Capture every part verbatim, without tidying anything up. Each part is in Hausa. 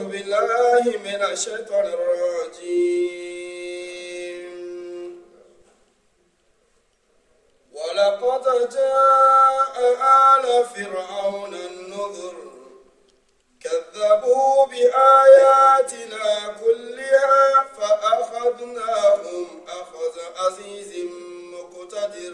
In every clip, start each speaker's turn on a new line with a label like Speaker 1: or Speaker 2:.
Speaker 1: أعوذ بالله من الشيطان الرجيم. ولقد جاء آل فرعون النذر كذبوا بآياتنا كلها فأخذناهم أخذ عزيز مقتدر.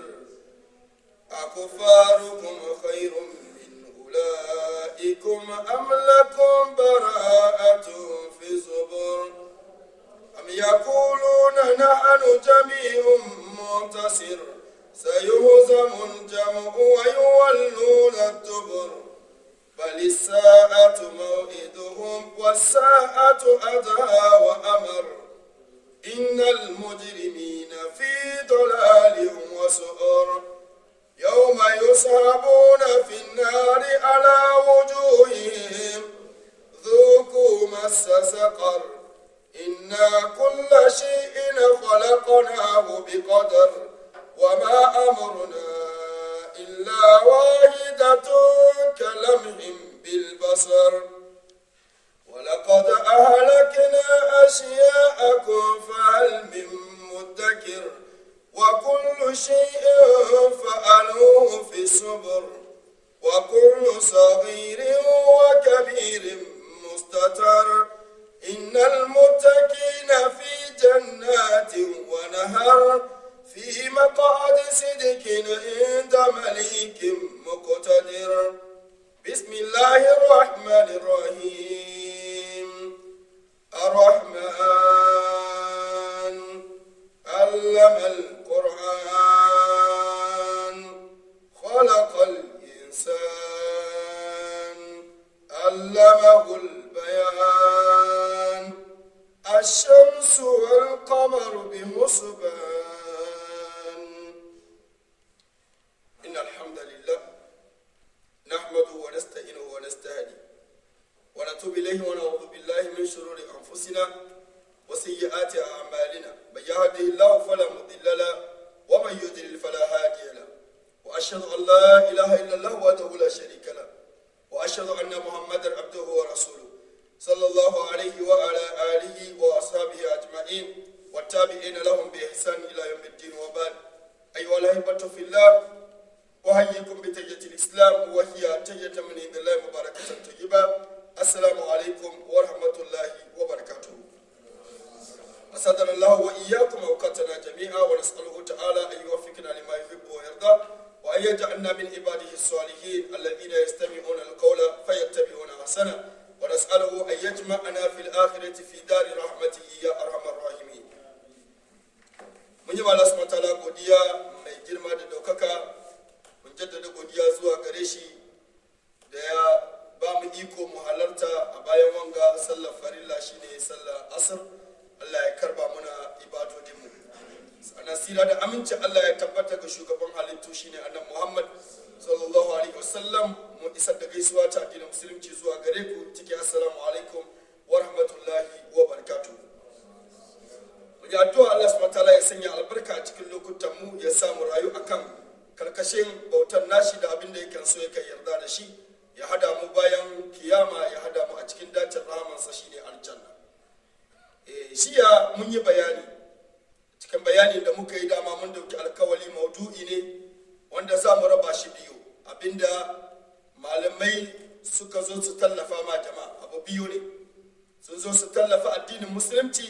Speaker 1: أكفاركم خير من أولئكم أم لكم براءة في زبر أم يقولون نحن جميع منتصر سيهزم الجمع ويولون الدبر بل الساعة موعدهم والساعة أدهى وأمر إن المجرمين في ضلال وسعر يوم يسحبون في النار على وجوههم ذوقوا مس سقر إنا كل شيء خلقناه بقدر وما أمرنا إلا واحدة كلمح بالبصر ولقد أهلكنا أشياءكم فهل من مدكر وكل شيء فعلوه في الزبر وكل صغير وكبير مستتر إن المتقين في جنات ونهر في مقعد صدق عند مليك مقتدر. بسم الله الرحمن الرحيم. الرحمن علم القرآن خلق الإنسان علمه البيان الشمس والقمر بحسبان. إن الحمد لله نحمده ونستعينه ونستهديه ونتوب إليه ونعوذ بالله من شرور أنفسنا وسيئات أعمالنا من يهده الله فلا مضل له ومن يضلل فلا هادي له وأشهد أن لا إله إلا الله وحده لا شريك له وأشهد أن محمدا عبده ورسوله صلى الله عليه وعلى آله وأصحابه أجمعين والتابعين لهم بإحسان إلى يوم الدين وبعد. أيها الأحبة في الله أحييكم بتحية الإسلام وهي تحية من عند الله مباركة طيبة. السلام عليكم ورحمة الله وبركاته. أسعدنا الله وإياكم أوقاتنا جميعا ونسأله تعالى أن يوفقنا لما يحب ويرضى وأن يجعلنا من عباده الصالحين الذين يستمعون القول فيتبعون أحسنه ونسأله أن يجمعنا في الآخرة في دار رحمته يا أرحم الراحمين. mun yi Allah subhanahu wataala godiya mai girma da daukaka mun jaddada godiya zuwa gare shi da ya ba mu iko mu halarta a bayan wanga sallar farilla shine sallar asr. Allah ya karba muna ibadodin mu. Nasira da aminci Allah ya tabbata ga shugaban halittu shine annabi Muhammad sallallahu alaihi wasallam. mu isar da gaisuwa ta addinin musulunci zuwa gare ku ciki assalamu alaikum wa rahmatullahi wa barakatuh. mu ya addu'a Allah subhanahu wataala ya sanya albarka a cikin lokutan mu ya samu rayu akan karkashin bautar nashi da abin da yake so yake yarda da shi ya hada mu bayan kiyama ya hada mu a cikin dacin rahamansa shine aljanna. eh shiya mun yi bayani cikin bayanin da muka yi dama mun dauki alkawali maudu'i ne wanda za mu raba shi biyu. Abinda malamai suka zo su tallafa ma jama'a abu biyu ne. Sun zo su tallafa addinin musulunci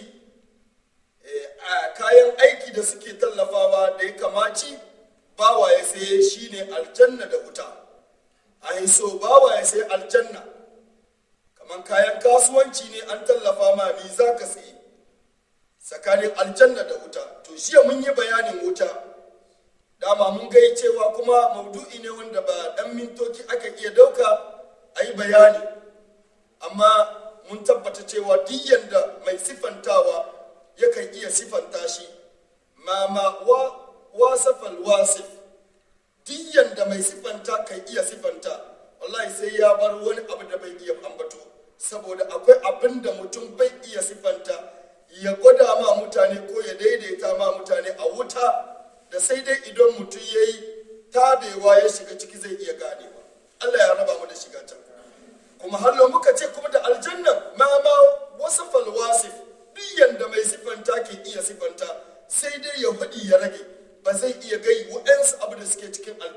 Speaker 1: a kayan aiki da suke tallafawa da ya kamaci bawa ya sai shine aljanna da wuta. A yi so bawa ya sai aljanna kaman kayan kasuwanci ne an tallafa ma ni za ka sai tsakanin aljanna da wuta. To shi mun yi bayanin wuta dama mun gai cewa kuma maudu'i ne wanda ba dan mintoci aka iya dauka a yi bayani, amma mun tabbata cewa diyan da mai sifantawa yakan iya sifanta shi ma ma wa wasafal wasif. Diyan da mai sifanta kan iya sifanta wallahi sai ya bar wani abu da bai iya ambato, saboda akwai abin da mutum bai iya sifanta ya gwada ma mutane ko ya daidaita ma mutane a wuta da sai dai idan mutum ya yi tabewa ya shiga ciki zai iya ganewa. Allah ya raba mu da shiga can. Kuma hallo muka ce kuma da aljanna ma ma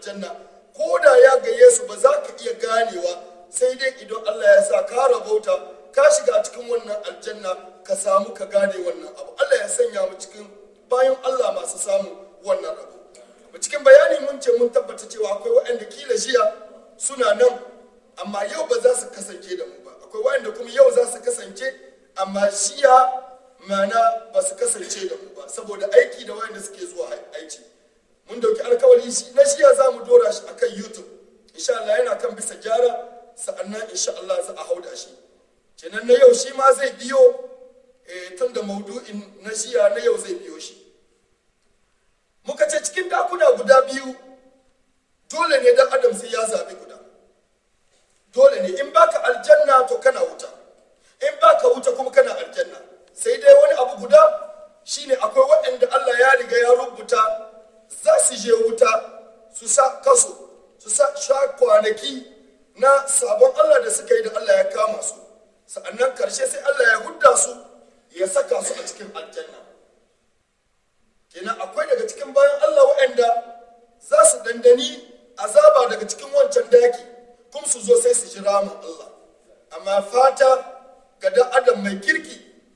Speaker 1: aljanna ko da ya gaye su ba za ka iya ganewa sai dai idan Allah ya sa ka rabauta ka shiga cikin wannan aljanna ka samu ka gane wannan abu. Allah ya sanya mu cikin bayan Allah masu samu wannan rabo. Cikin bayani mun ce mun tabbata cewa akwai waɗanda kila jiya suna nan amma yau ba za su kasance da mu ba, akwai waɗanda kuma yau za su kasance amma shiya mana ba su kasance da mu ba saboda aiki da waɗanda suke zuwa aiki. Mun dauki alkawari shi na shiya za mu dora shi akan YouTube insha Allah, yana kan bisa gyara, sa'annan insha Allah za a hauda shi. Kenan na yau shi ma zai biyo eh, tun da maudu'in na shiya na yau zai biyo shi. Muka ce cikin dakuna guda biyu dole ne dan adam sai ya zabi guda. Dole ne in baka aljanna to kana wuta, in baka wuta kuma kana aljanna. Sai dai wani abu guda shine akwai waɗanda Allah ya riga ya rubuta za su je wuta su sa kaso, su sa sha kwanaki na sabon Allah da suka yi da Allah ya kama su, sa'annan karshe sai Allah ya hudda su ya saka su a cikin aljanna. Kenan akwai daga cikin bayan Allah waɗanda za su dandani azaba daga cikin wancan daki kuma su zo sai su ji ramin Allah. Amma fata ga dan adam mai kirki,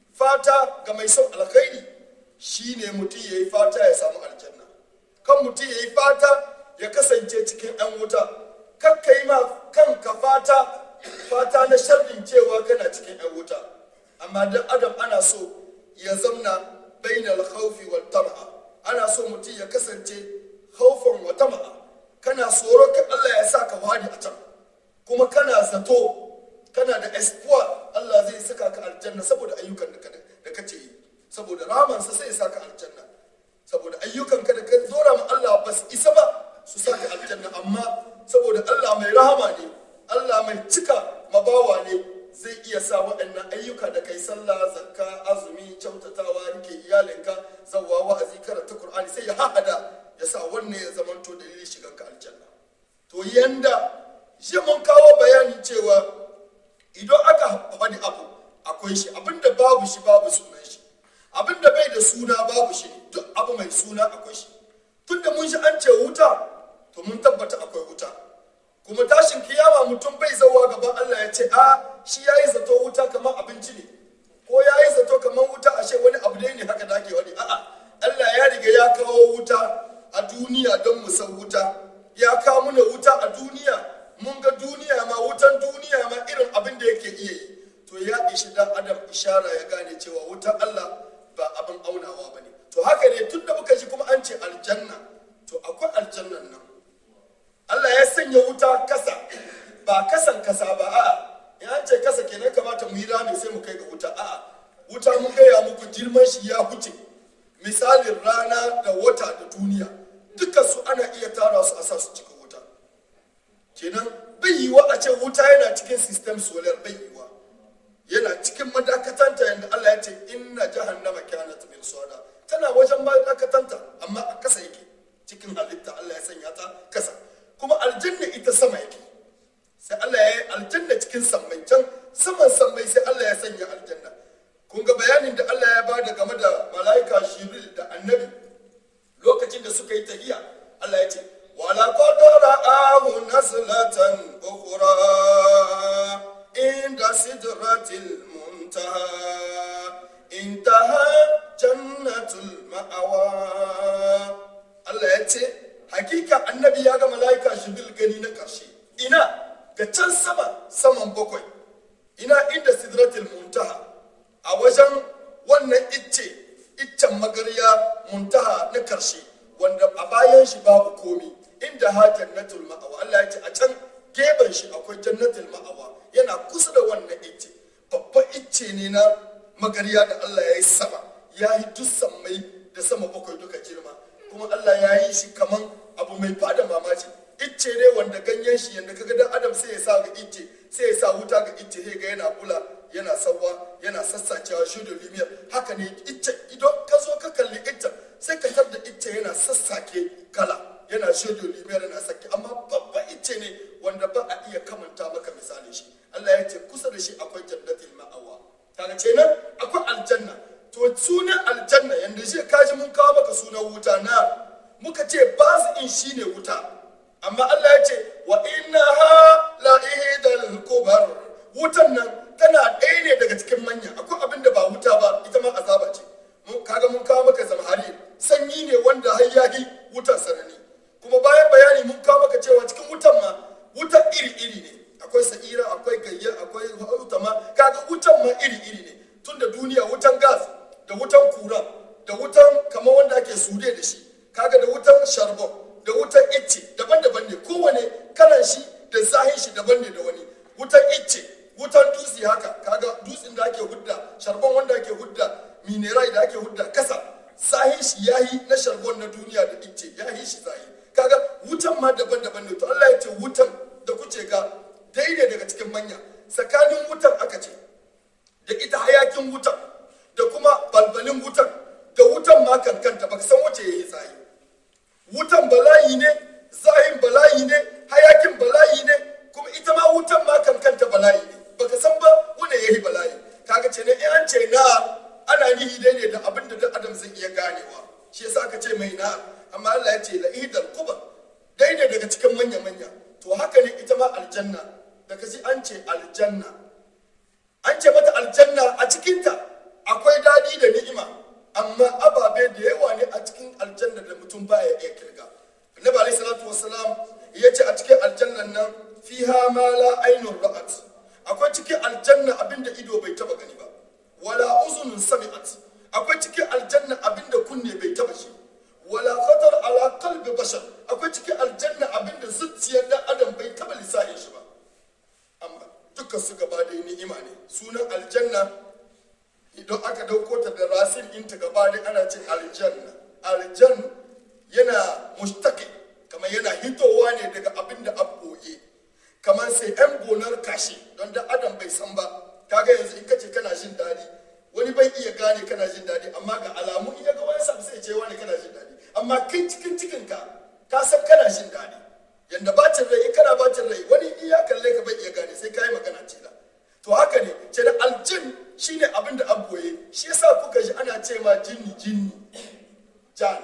Speaker 1: fata ga mai son alkhairi shine mutum yayi fata ya samu aljanna. Kan mutum yayi fata ya kasance cikin ɗan wuta. Kan kai ma kanka fata fata na sharrin cewa kana cikin ɗan wuta. Amma dan adam ana so ya zamna bainal khawfi wal tam'a. Ana so mutum ya kasance khawfan wa tam'a. Kana tsoro ka Allah ya sa ka wadi a can, kuma kana zato kana da espoir Allah zai saka ka aljanna saboda ayyukan da da kace yi, saboda rahamansa sai ya saka aljanna, saboda ayyukan ka da ka zora ma Allah bas isa ba su saka aljanna, amma saboda Allah mai rahama ne, Allah mai cika mabawa ne, zai iya sa waɗannan ayyuka da kai sallah, zakka, azumi, kyautatawa, rike iyalinka, zawwa wa'azi, karanta Qur'ani sai ya hahada ya sa wannan ya zamanto dalilin shiganka aljanna. To yanda shi mun kawo bayani cewa idan aka faɗi abu akwai shi, abinda babu shi babu sunan shi, abinda bai da suna babu shi, duk abu mai suna akwai shi. Tunda mun shi an ce wuta to mun tabbata akwai wuta, kuma tashin kiyama mutum bai zawa gaban Allah ya ce a shi yayi zato wuta kamar abinci ne, ko yayi zato kamar wuta ashe wani abu ne haka da ake wani. A'a, Allah ya riga ya kawo wuta a duniya don mu san wuta, ya kawo mana wuta a duniya, mun ga duniya ma, wutan duniya ma irin abin da yake iya yi. To ya ishi dan adam ishara ya gane cewa wutan Allah ba abin aunawa bane. To haka ne tunda muka ji kuma an ce aljanna, to akwai aljannan nan. Allah ya sanya wuta kasa, ba kasan kasa ba, a'a in an ce kasa kenan kamata mu yi rami sai mu kai ga wuta. A'a, wuta mun gaya muku girman shi ya huce misalin rana da wata da duniya, dukkan su ana iya tara su a sa su cikin wuta. Kenan bai yiwa a ce wuta yana cikin system solar, bai yiwa, yana cikin madakatanta yadda Allah ya ce inna jahannama kanat mirsada, tana wajen madakatanta amma a kasa yake cikin halitta. Allah ya sanya ta kasa, kuma aljanna ita sama yake, sai Allah ya yi aljanna cikin sammai, can saman sammai sai Allah ya sanya aljanna. Kun ga bayanin da Allah ya bada game da malaika Jibril da annabi lokacin da suka yi tahiyya. Allah ya ce wala qad ra'ahu naslatan ukhra inda sidratil muntaha intaha jannatul ma'awa. Allah ya ce hakika annabi ya ga malaika Jibril gani na karshe. Ina ga can sama, saman bakwai, ina inda sidratul muntaha, a wajen wannan icce, iccen magarya muntaha na karshe, wanda a bayan shi babu komi, inda ha jannatul ma'awa. Allah ya ce a can gefen shi akwai jannatul ma'awa, yana kusa da wannan icce. Babban icce ne na magarya da Allah ya yi sama, ya yi duk sammai da sama bakwai duka girma, kuma Allah ya yi shi kaman abu mai fada mamaci. Icce ne wanda ganyen shi yadda kaga dan adam sai ya sa ga icce, sai ya sa wuta ga icce, sai ga yana bula, yana sawa, yana sassacewa shi da lumiyar. Haka ne icce, idan ka zo ka kalli icce sai ka tar da icce yana sassake kala, yana shi da lumiyar, yana sake, amma babban icce ne wanda ba a iya kamanta maka misali shi. Allah ya ce kusa da shi akwai jannatul ma'awa. Kaga ce nan akwai aljanna. To sunan aljanna yanda shi kaji mun kawo maka sunan wuta na, muka ce basu in shine wuta, amma Allah ya ce wa innaha la ihdal kubar, wutan nan tana ɗaya ne daga cikin manya. Akwai abin da ba wuta ba, ita ma azaba ce. Mun kaga mun kawo maka zamhari, sanyi ne wanda har yahi wutan sanani. Kuma bayan bayani mun kawo maka cewa cikin wutan ma wutan iri-iri ne. Akwai sa'ira, akwai gayya, akwai wuta ma, kaga wutan ma iri-iri ne. Tunda duniya wutan gas da wutan kura da wutan kamar wanda ake sude da shi, kaga da wutan sharbon da wutan icce daban-daban ne. Kowane kalan shi da zahin shi daban ne da wani. Wutan icce, wutan dutse haka, kaga dutsen da ake hudda, sharbon wanda ake hudda, minerai da ake hudda kasa, zahin shi yahi na sharbon na duniya da icce, yahi shi zahi. Kaga wutan ma daban-daban ne. To Allah ya ce wutan da kuce ga daidai daga cikin manya. Tsakanin wutan aka ce da ita hayakin wutan da kuma balbalin wutan da wutan ma kankanta baka san wace yayi zahi. Wutan bala'i ne, zahin bala'i ne, hayakin bala'i ne, kuma ita ma wutan ma kankanta bala'i ne. Baka san ba wanda yayi bala'i. Kaga ce ne in an ce na ana nihi dai ne da abin da dan adam zai iya ganewa. Shi yasa aka ce mai na, amma Allah ya ce la ihdal kubar, dai ne daga cikin manya manya. To haka ne ita ma aljanna, da kaji an ce aljanna, an ce mata aljanna, a cikinta akwai dadi da ni'ima, amma ababe da yawa ne a cikin aljanna da mutum baya iya kirga. Annabi alaihi salatu wassalam ya ce a cikin aljannan nan fiha ma la ainun ra'at, akwai cikin aljanna abinda ido bai taba gani ba, wala uzunun sami'at, akwai cikin aljanna abinda kunne bai taba shi, wala khatar ala qalbi bashar, akwai cikin aljanna abinda zuciyar dan adam bai taba lissahin shi ba. Amma dukkan su gaba da ni'ima ne. Sunan aljanna idan aka dauko ta da rasin inta gaba da ana ce aljanna. Aljan yana mustaqi, kamar yana hitowa ne daga abinda abboye, kamar sai yan bonar kashi don da adam bai san ba. Kaga yanzu in kace kana jin dadi, wani bai iya gane kana jin dadi, amma ga alamu in ya ga wani sabu sai ce wani kana jin dadi, amma kin cikin cikin ka ka san kana jin dadi. Yanda bacin rai, in kana bacin rai wani in ya kalle ka bai iya gane sai kai magana ce da. To haka ne, ce da aljin shine abin da abboye. Shi yasa kuka ji ana ce ma jinni jinni jan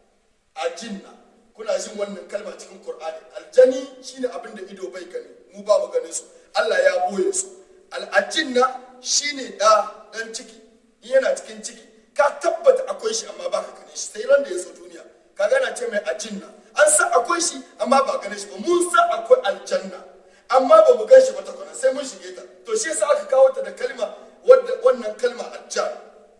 Speaker 1: ajinna. Kuna jin wannan kalma cikin Qur'ani. Aljani shine abin da ido bai gani, mu ba mu ganin su, Allah ya boye su. Al'ajinna shine da dan ciki, in yana cikin ciki ka tabbata akwai shi amma ba ka gane shi sai ran da ya zo duniya. Ka gana ce mai ajinna, an san akwai shi amma ba gane shi ba. Mun san akwai aljanna amma ba mu gan shi ba ta kwana sai mun shige ta. To shi yasa aka kawo ta da kalma wadda wannan kalma aljan,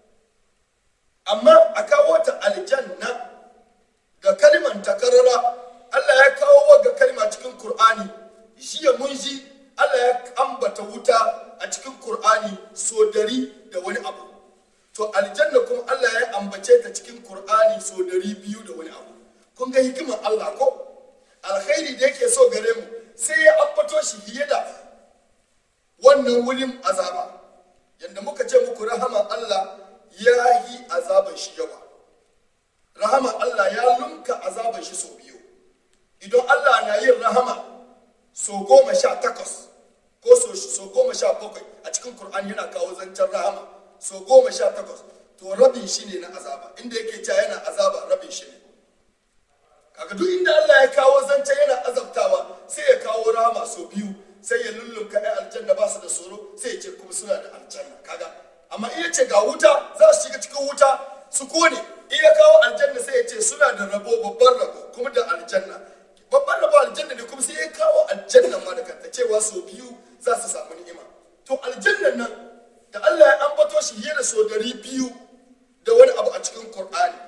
Speaker 1: amma a kawo ta aljanna ga kalman takarara. Allah ya kawo wa kalma cikin Qur'ani. Jiya mun ji Allah ya ambata wuta a cikin Qur'ani so dari da wani abu. To aljanna kuma Allah ya ambace ta cikin Qur'ani so dari biyu da wani abu. Kun ga hikimar Allah ko? Alkhairi da yake so gare mu sai ya ambato shi fiye da wannan wurin azaba. Yanda muka ce muku rahaman Allah ya yi azaban shi yawa. Rahaman Allah ya lumka azaban shi so biyu. Idan Allah na yin rahama so goma sha takwas ko so, so goma sha bakwai a cikin Qur'ani yana kawo zancen rahama so goma sha takwas, to rabin shi ne na azaba. Inda yake cewa yana azaba rabin shi ne. Kaga duk inda Allah ya kawo zancen yana azabtawa sai ya kawo rahama so biyu, sai ya lullunka ai aljanna ba su da tsoro, sai ya ce kuma suna da aljanna. Kaga amma in ya ce ga wuta za su shiga cikin wuta su kone, in ya kawo aljanna sai ya ce suna da rabo, babban rabo kuma da aljanna. Babban rabo aljanna ne kuma sai ya kawo aljanna ma da kanta cewa so biyu za su samu ni'ima. To aljannan nan da Allah ya ambato shi yana so dari biyu da wani abu a cikin Qur'ani.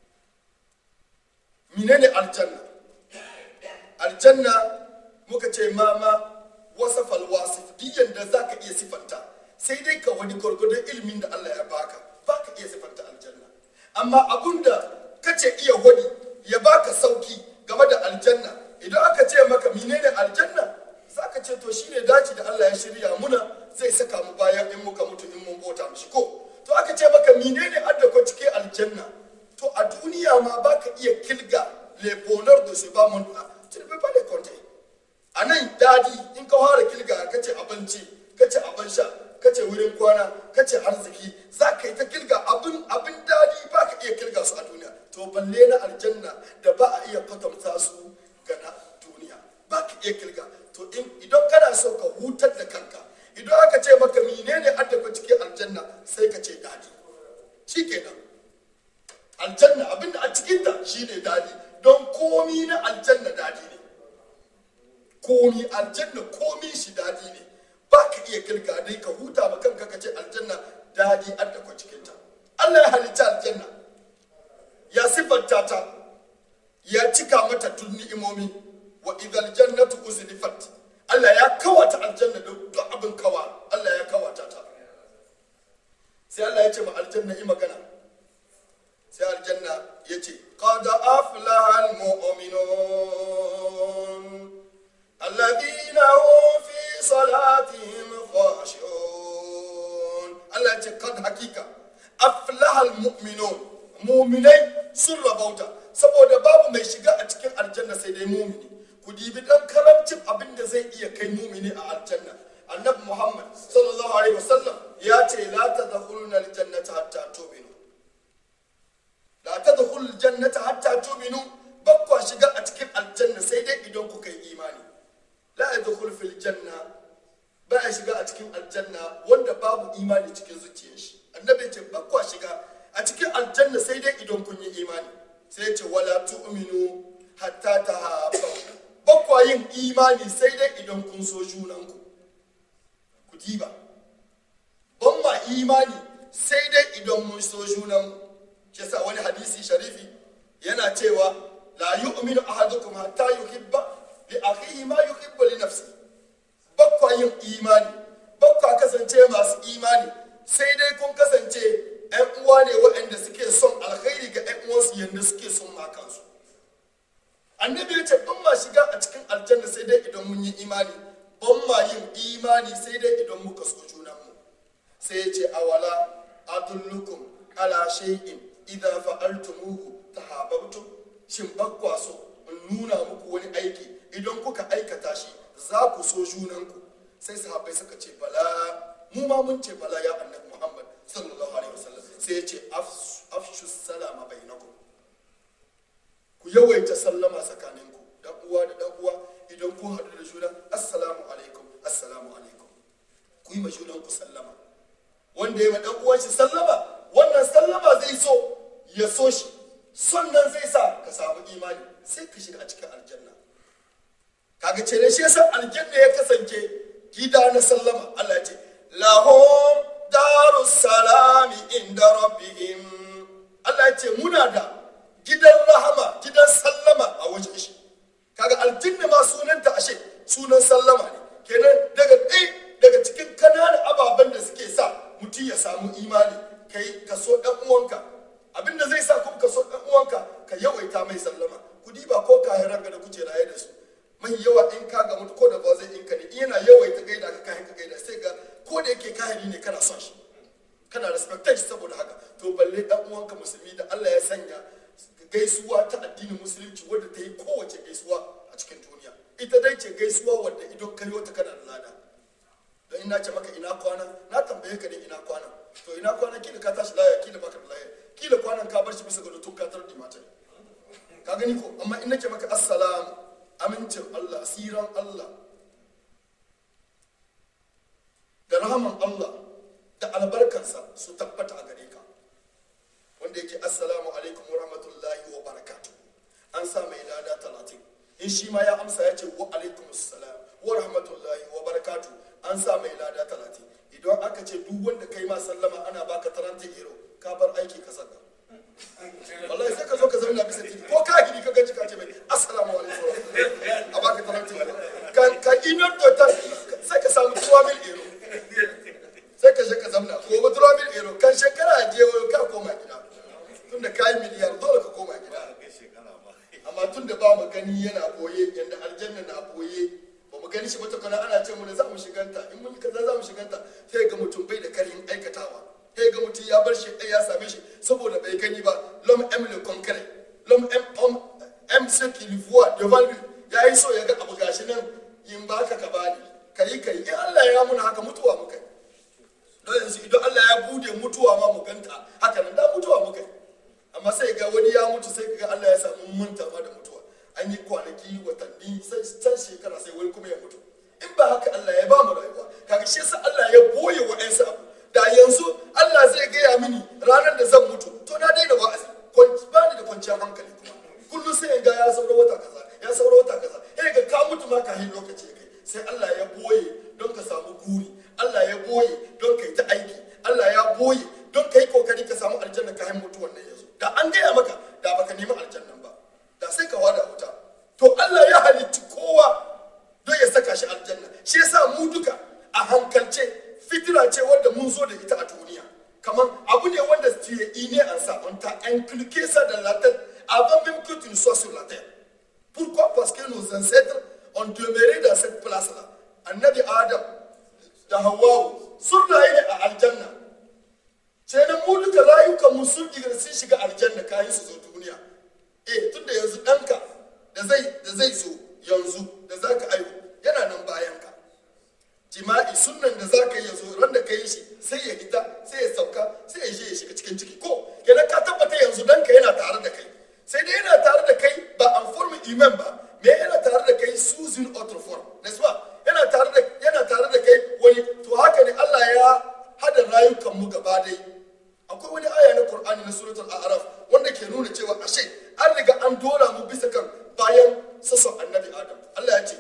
Speaker 1: Menene aljanna? Aljanna muka ce mama wasafal wasif, diyan da zaka iya sifanta sai dai ka wani gurgurdan ilimin da Allah ya baka, baka iya sifanta aljanna. Amma abunda kace iya wani ya baka sauki game da aljanna, idan aka ce maka menene aljanna zaka ce to shine dace da Allah ya shirya muna zai saka mu bayan in muka mutu in mun bota mishi ko. To aka ce maka menene adda ko cike aljanna, to a duniya ma baka iya kilga le bonheur de ce bas monde là, tu ne peux pas les compter. Anan dadi in ka fara kilga kace abinci, kace abin sha, kace wurin kwana, kace arziki, zaka yi ta kilga abin abin dadi baka iya kilga su a duniya. To balle na aljanna da ba a iya kwatanta su ga na duniya. iya kilga. To in idan kana so ka hutar da kanka, idan aka ce maka menene addafa cikin aljanna sai ka ce dadi. Shikenan. Aljanna abinda a cikin ta shine dadi, don komi na aljanna dadi ne. Komi aljanna komi shi dadi ne. Ba ka iya kilga dai ka huta ba kanka ka ce aljanna dadi addafa cikin ta. Allah ya halitta aljanna. Ya sifanta ta. Ya cika mata tun ni'imomi. Wa idhal jannatu uzlifat. Allah ya kawata aljanna da duk abin kawa. Allah ya kawata ta. Sai Allah ya ce ma aljanna yi magana. Sai aljanna ya ce qad aflaha almu'minun alladhina hum fi salatihim khashi'un. Allah ya ce qad hakika aflaha almu'minun. Mu'minai sun rabauta, saboda babu mai shiga a cikin aljanna sai dai mumini. Ku dibi dan karamcin abin da zai iya kai mumini a aljanna. Annabi Muhammad sallallahu alaihi wasallam ya ce la tadkhuluna aljannata hatta tu'minu. La tadkhulul aljannata hatta tu'minu. Bakwa shiga a cikin aljanna sai dai idan kuka yi imani. La yadkhul fil janna, ba ya shiga a cikin aljanna wanda babu imani cikin zuciyar shi. Annabi ce bakwa shiga a cikin aljanna sai dai idan kun yi imani. Sai ya ce wala tu'minu hatta tahabbu. Bakwa yin imani sai dai idan kun so junanku. Ku diba. Ban ma imani sai dai idan mun so junanmu. Shi yasa wani hadisi sharifi yana cewa la yu'minu ahadukum hatta yuhibba li akhihi ma yuhibbu li nafsihi. Bakwa yin imani, bakwa kasance masu imani sai dai kun kasance ‘yan uwa ne waɗanda suke son alkhairi ga ‘yan uwansu yadda suke son makansu. Annabi ya ce ban ma shiga a cikin aljanna sai dai idan mun yi imani, ban ma yin imani sai dai idan muka so junanmu. Sai ya ce awala adullukum ala shay'in idza fa'altumuhu tahabbtum. Shin bakwa so in nuna muku wani aiki idan kuka aikata shi za ku so junanku. Sai sahabbai suka ce bala, mu ma mun ce bala ya annabi Muhammad sallallahu alaihi wasallam. Sai ya ce afshu salama bainakum. Ku yawaita sallama tsakaninku, dan uwa da dan uwa. Idan ku haɗu da juna assalamu alaikum assalamu alaikum, ku yi ma junanku sallama. Wanda ya ma dan uwan shi sallama, wannan sallama zai so ya so shi, sannan zai sa ka samu imani, sai ka shiga a cikin aljanna. Kaga ce ne shi yasa aljanna ya kasance gida na sallama. Allah ya ce lahum darus salami inda rabbihim. Allah ya ce muna da gidan rahama, gidan sallama a wajen shi. Kaga aljanna ma sunanta ashe sunan sallama ne. Kenan daga ɗai daga cikin kananan ababen da suke sa mutum ya samu imani, kai ka so ɗan uwanka. Abinda zai sa kuma ka so ɗan uwanka ka yawaita mai sallama. Ku diba ko kayan ranga da kuke raye da su, mai yawa in ka ga mutu ko da ba zai in ka ne yana yawaita gaida ka kayan ka gaida, sai ga ko da yake kahiri ne kana son shi, kana respectate shi. Saboda haka to balle dan uwanka musulmi da Allah ya sanya gaisuwa ta addinin musulunci wadda ta yi kowace gaisuwa a cikin duniya. Ita dai ce gaisuwa wadda idan kai wata kana da lada. Don ina ce maka ina kwana, na tambaye ka ne ina kwana. To ina kwana kila ka tashi laya, kila baka da laya, kila kwanan ka bar shi bisa ga tun ka tardi mata. Ka gani ko? Amma in nake maka assalamu, amincin Allah, siran Allah, da rahaman Allah, da albarkansa su tabbata a gare ka. Wanda yake assalamu alaikum wa rahmatullahi wa barakatuh, an sa mai lada talatin. In shi ma ya amsa ya ce wa alaikum assalam wa rahmatullahi wa barakatuh, an sa mai lada talatin. Idan aka ce duk wanda kai ma sallama ana baka taranti euro, ka bar aiki ka saka. Wallahi sai ka zo ka zauna bisa titi ko ka gidi ka ganci ka ce mai assalamu alaikum wa rahmatullahi a baka taranti euro. Ka ka inar total sai ka samu trois mille euro. Sai ka je ka zamna ko ba trois mille euro kan shekara je ka koma gida. Tunda kai miliyar dole ka koma gida. Amma tunda ba mu gani yana boye, yanda aljanna na boye, ba mu gani shi ba, kana ana ce mu ne za mu shiganta, in mun kaza za mu shiganta. Sai ga mutum bai da karin aikatawa, sai ga mutum ya bar shi ya same shi saboda bai gani ba. L'homme aime le concret, l'homme aime, aime ce qu'il voit devant lui. Ya yi so ya ga abu gashi nan, in ba ka ka bani kai kai. In Allah ya muna haka mutuwa muka yi. Don yanzu idan Allah ya bude mutuwa ma mu ganta haka nan da mutuwa muka yi. Amma sai ga wani ya mutu sai ga Allah ya samu manta ma da mutuwa. an yi kwanaki watanni sai can shekara sai wani kuma ya mutu. In ba haka Allah ya ba mu rayuwa, kaga shi yasa Allah ya boye wa ƴansa abu. Da yanzu Allah zai gaya mini ranar da zan mutu, to na daina wa'azi, ba ni da kwanciyar hankali kuma. Kullum sai in ga ya saura wata kaza, ya saura wata kaza, eh ga ka mutu ma kafin lokaci ya kai. Sai Allah ya boye don ka samu guri, Allah ya boye don ka yi ta aiki, Allah ya boye don ka yi kokari ka samu aljanna kafin mutuwan nan yazo. Da an gaya maka da baka nemi aljannan ba, da sai ka wada wuta. To Allah ya halitta kowa don ya saka shi aljanna. Shi yasa mu duka a hankalce fitira ce wanda mun zo da ita a duniya. Kamar abu ne wanda tu es inné en ça, on t'a inculqué ça dans la tête avant même que tu ne sois sur la terre. Pourquoi? Parce que nos ancêtres ont demeuré dans cette place-là. Annabi Adam da Hawwa sun rayu ne a aljanna. Sai nan mu duka rayukan mu sun diga sun shiga aljanna kayan su zo duniya. Eh tunda yanzu danka da zai da zai zo yanzu da zaka aihu yana nan bayan ka. Jima'i sunnan da zaka yi yazo ran da kai shi sai ya hita sai ya sauka sai ya je ya shiga cikin ciki ko kenan ka tabbata yanzu danka yana tare da kai. Sai dai yana tare da kai ba en forme humaine ba, mais yana tare da kai sous une autre forme, n'est-ce pas? Yana tare da yana tare da kai wani to haka ne Allah ya hada rayukan mu gaba dai. Akwai wani aya na Qur'ani na suratul A'raf wanda ke nuna cewa ashe an riga an dora mu bisa kan bayan sassan Annabi Adam. Allah ya ce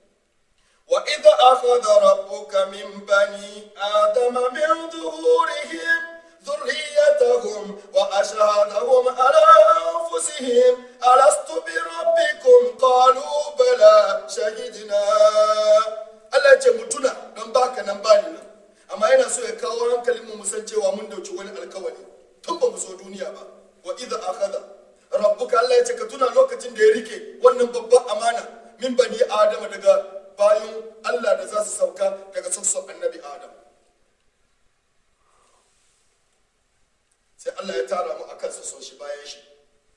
Speaker 1: wa idha akhadha rabbuka min bani adama min zuhurihim ذريتهم وأشهدهم على أنفسهم ألست بربكم قالوا بلى شهدنا. Allah ce mutuna don baka nan bani nan, amma yana so ya kawo hankalin mu musan cewa mun dauki wani alkawari tun ba mu so duniya ba. Wa idha akhadha rabbuka, Allah ya ce ka tuna lokacin da ya rike wannan babban amana min bani Adama daga bayan Allah da za su sauka daga sassan Annabi Adam. Sai Allah ya tara mu akan sa so shi bayan shi.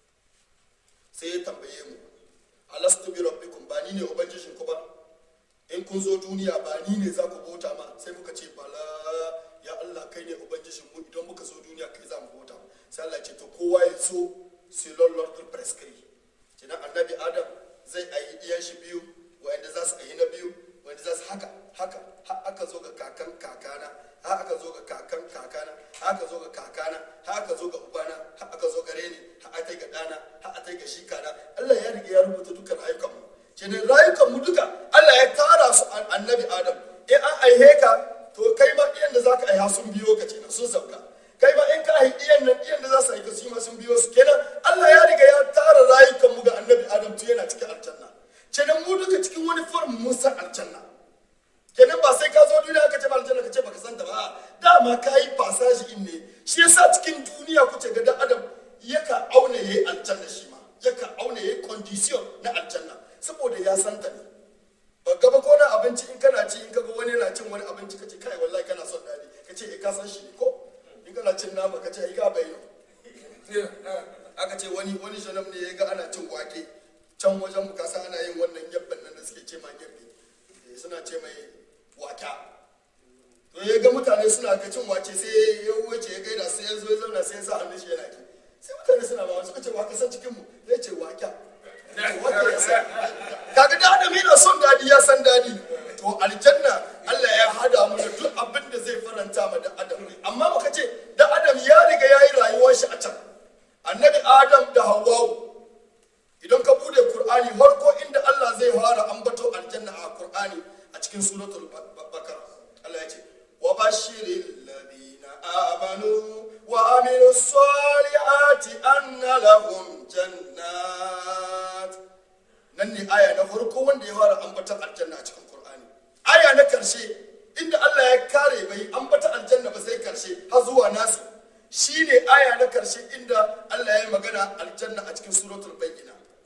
Speaker 1: Sai ya tambaye mu, alastu bi rabbikum, ba ni ne ubangijin ku ba? In kun zo duniya ba ni ne za ku bauta ma? Sai muka ce bala ya Allah kai ne ubangijin mu, idan muka zo duniya kai za mu bauta. Sai Allah ya ce to kowa ya zo selon l'ordre prescrit. Kenan Annabi Adam zai ayi iyan shi biyu, wanda za su ayi na biyu, wanda za su haka haka har aka zo ga kakan kakana, har aka zo ga kakan kakana, har aka zo ga kakana, har aka zo ga ubana, har aka zo gare ni, har aka ga dana, har aka ga shi kana. Allah ya riga ya rubuta dukkan rayukan mu. Kenan rayukan mu duka Allah ya tara su Annabi Adam. In an aihe ka to kai ma iyan da zaka aiha sun biyo ka kenan sun sauka. Kai ma in ka aihe iyan nan iyan da za su aika su ma sun biyo su kenan. Allah ya riga ya tara rayukan mu ga Annabi Adam to yana cikin aljanna. Kenan mu duka cikin wani form mun san aljanna. Kenan ba sai ka zo duniya ka ce ba aljanna ka ce baka san ta ba. Dama ka yi passage in ne. Shi yasa cikin duniya kuce ga dan Adam yaka auna yayi aljanna shi ma. Yaka auna yayi condition na aljanna saboda ya san ta ne. Ba gaba ko na abinci in kana ci in kaga wani yana cin wani abinci kace kai wallahi kana son dadi kace eh ka san shi ne ko in kana cin nama kace ai ka bayyana. Aka ce wani wani shanam ne ya ga ana cin wake can wajen mu kasa ana yin wannan yabban nan da suke ce ma yabbe suna ce mai waka. To ya ga mutane suna ga cin wake sai ya wuce ya gaida sai ya zo ya zauna sai ya sa hannun shi yana ki. Sai mutane suna ma suka ce waka san cikin mu ya ce waka. Waka ya san. Kaga da Adam yana son dadi ya san dadi. To aljanna Allah ya hada mu da duk abin da zai faranta ma da Adam. Amma muka ce da Adam ya riga ya yi rayuwar shi a can. Annabi Adam da Hawwa idan ka bude Qur'ani farko inda Allah zai fara ambato aljanna a Qur'ani a cikin suratul Baqara Allah ya ce wa bashiril ladina amanu wa amilus solihati anna lahum jannat. Nan ne aya na farko wanda ya fara ambata aljanna a cikin Qur'ani. Aya na karshe inda Allah ya kare bai ambata aljanna ba sai karshe har zuwa nasu shine aya na karshe inda Allah ya magana aljanna a cikin suratul Bayyina.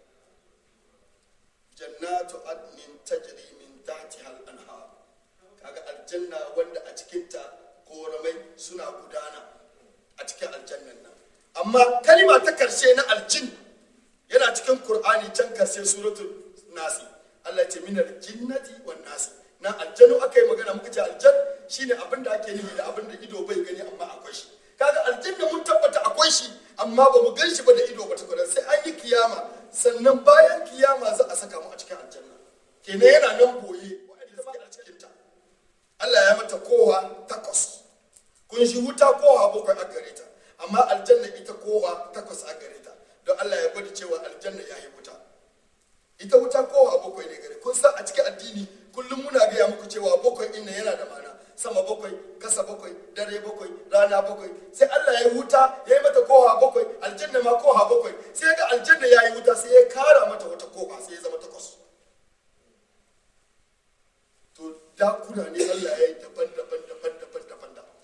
Speaker 1: Jannatu adnin tajri min tahtiha al-anhar. Kaga aljanna wanda a cikin ta koramai suna gudana a cikin aljannan nan. Amma kalima ta karshe na aljin yana cikin Qur'ani can karshe suratul Nas. Allah ya ce minal jinnati wan nas. Na aljanu akai magana muka ce aljan shine abinda ake nufi da abinda ido bai gani amma akwai shi. Kaga aljanna mun tabbata akwai shi amma ba mu gan shi ba da ido ba tukuna sai an yi kiyama sannan bayan kiyama za a saka mu a cikin aljanna. Kenan yana nan boye wanda suke a cikin ta. Allah ya mata kowa takwas. Kun shi wuta kowa bakwai a gare ta, amma aljanna ita kowa takwas a gare ta. Don Allah ya gwada cewa aljanna ya yi wuta. Ita wuta kowa bakwai ne gare. Kun san a cikin addini kullum muna gaya muku cewa bakwai ɗin yana da mana. Sama bakwai, kasa bakwai, dare bakwai, rana bakwai. Sai Allah ya yi wuta, ya yi mata kowa bakwai, aljanna ma kowa bakwai. Sai ga aljanna ya yi wuta, sai ya kara mata wata kowa, sai ya zama takwas. To dakuna ne Allah ya yi daban-daban daban-daban daban-daban.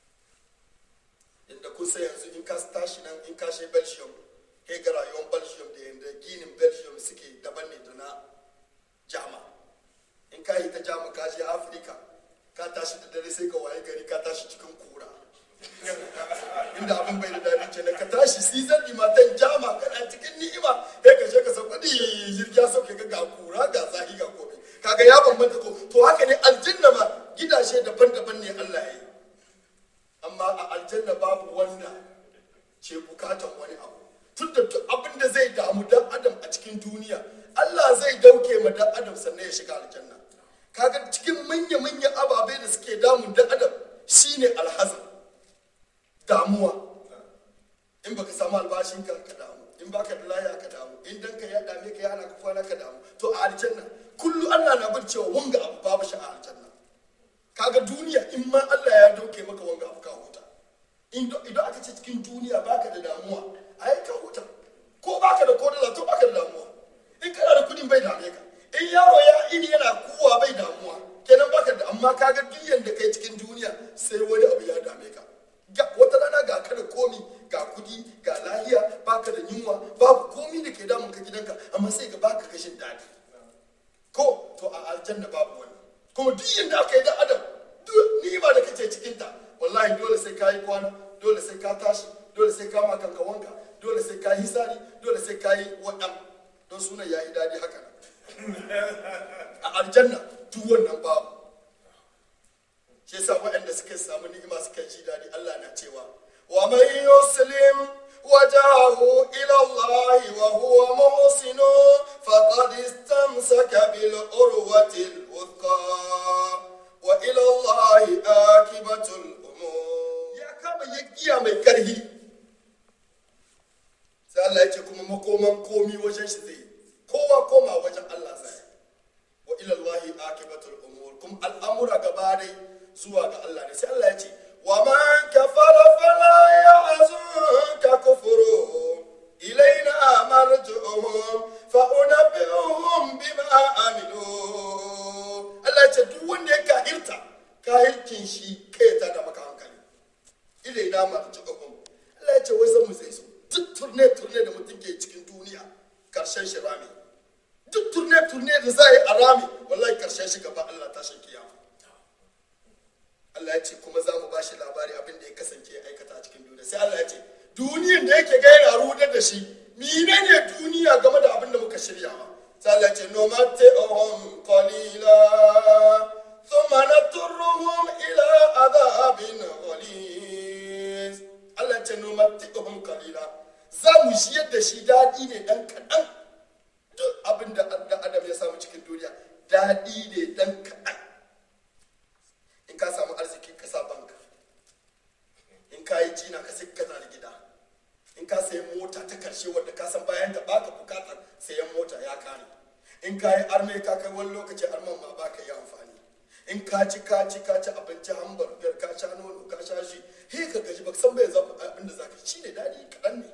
Speaker 1: Inda kun sai yanzu in ka tashi nan in ka shi Belgium, kai ga rayuwar Belgium da yanda ginin Belgium suke daban ne da na Jama. In ka yi ta Jama ka je Afirka, ka tashi da dare sai ka waye gari ka tashi cikin kura. Inda abin bai da daɗi kenan ka tashi season dimatan Jama kana cikin ni'ima sai ka je ka sauka di jirgiya sauke ka ga kura ga zahi ga komai. Kaga ya bambanta ko to haka ne aljanna ma gidaje daban-daban ne Allah ya yi. Amma a aljanna babu wanda ce bukatan wani abu. Tunda abin da zai damu dan adam a cikin duniya Allah zai dauke ma dan adam sannan ya shiga aljanna. Kaga cikin manya-manyan ababai da suke damun dan adam shine alhazan, damuwa. In baka samu albashinka ka damu, in baka da laya ka damu, in danka ya dame ka yana ka kwana ka damu. To a aljanna kullu Allah na bin cewa wanga abu babu shi a aljanna. Kaga duniya in ma Allah ya dauke maka wanga abu ka huta. Idan aka ce cikin duniya baka da damuwa ai ka huta. Ko baka da kodala to baka da damuwa. In kana da kudin bai dame ka. In yaro ya ini yana kuwa bai damuwa kenan baka da, amma kaga duk yanda kai cikin duniya sai wani abu ya dame ka. Wata rana ga ka da komi, ga kudi, ga lahiya, baka da yunwa, babu komi da ke damun ka gidanka, amma sai ga baka kashin dadi. Ko to a aljanna babu wani. Kuma duk yanda aka yi da adam, duk ni'ima da kace cikin ta, wallahi dole sai ka yi kwana, dole sai ka tashi, dole sai ka ma kanka wanka, dole sai ka yi hisari, dole sai ka yi wadan. Don sunan ya yi dadi haka. A aljanna duk wannan babu. Shi yasa waɗanda suka samu ni'ima suka ji dadi Allah na cewa wa man yuslim wajahu ila Allah wa huwa muhsin faqad istamsaka bil urwati al wuthqa wa ila Allah akibatul umur. Ya kama yakiya mai karhi sai Allah ya ce kuma makoman komi wajen shi zai kowa koma wajen Allah zai. Wa ila Allah akibatul umur. Kuma al'amura gaba dai zuwa ga Allah ne. Sai Allah ya ce wa man kafara fala ya'zunka kufru ilaina marji'uhum fa unabbi'uhum bima amilu. Allah ya ce duk wanda ya kahirta kahirkin shi kai ta da maka hankali. Ilaina marji'uhum. Allah ya ce wai zan mu zai so duk turne turne da mutum ke cikin duniya karshen shi rami. Duk turne turne da za a yi a rami wallahi karshen shi gaba Allah tashin kiyama. Allah ya ce kuma za mu ba shi labari abin da ya kasance ya aikata a cikin duniya. Sai Allah ya ce duniyan da yake gaira rudar da shi mine ne duniya game da abin da muka shirya ba. Sai Allah ya ce no mata'uhum qalila thumma naturruhum ila adhabin ghalis. Allah ya ce no mata'uhum qalila za mu shiyar da shi dadi ne dan kadan. Duk abin da Adam ya samu cikin duniya dadi ne dan kadan. In ka samu arziki ka sa banka, in ka yi jina ka sai kana da gida, in ka sayi mota ta karshe wadda ka san bayan ta baka bukatar sayan mota ya kare, in ka yi arme ka kai wani lokaci arman ma baka yi amfani, in ka ci ka ci ka ci abinci hamburger ka sha nono ka sha shi he ka gaji baka san bai zaku abin da zaka ci ne dadi kadan ne.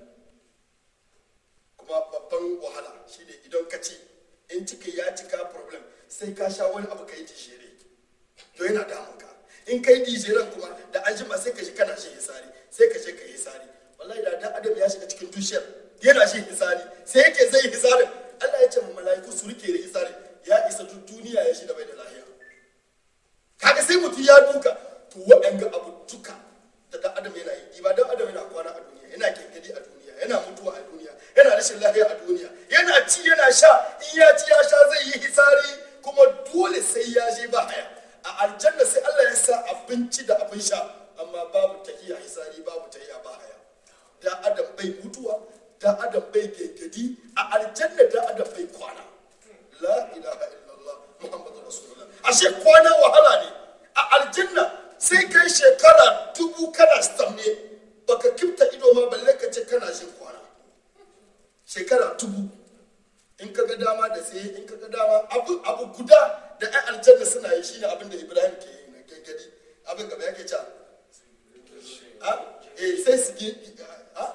Speaker 1: Kuma babban wahala shine idan ka ci in ciki ya cika problem sai ka sha wani abu kai jishere to yana damun ka. In kai dijeran kuma da an jima sai ka shi kana shi hisari sai ka je ka hisari. Wallahi da dan adam ya shiga cikin tushiyar yana shi hisari sai yake zai hisarin. Allah ya ce mu malaiku su rike da hisari ya isa duk duniya ya shi da bai da lafiya. Kaga sai mutum ya duka to waɗanga abu duka da dan adam yana yi ba dan adam yana kwana a duniya yana kenkedi a duniya yana mutuwa a duniya yana rashin lafiya a duniya yana ci yana sha in ya ci ya sha zai yi hisari kuma dole sai ya je ba haya. A aljanna sai Allah ya sa abinci da abin sha amma babu tahiya hisari babu tahiya ba haya. Da adam bai mutuwa da adam bai gegedi a aljanna da adam bai kwana la ilaha illallah muhammadu rasulullah ashe kwana wahala ne a aljanna sai kai shekara dubu kana stamne baka kifta ido ma balle ka ce kana jin kwana shekara dubu in kaga dama da sai in kaga dama abu abu guda da ai aljanna suna yi shine abin da Ibrahim ke yi na gegedi abin gaba yake cewa ha eh sai su gi ha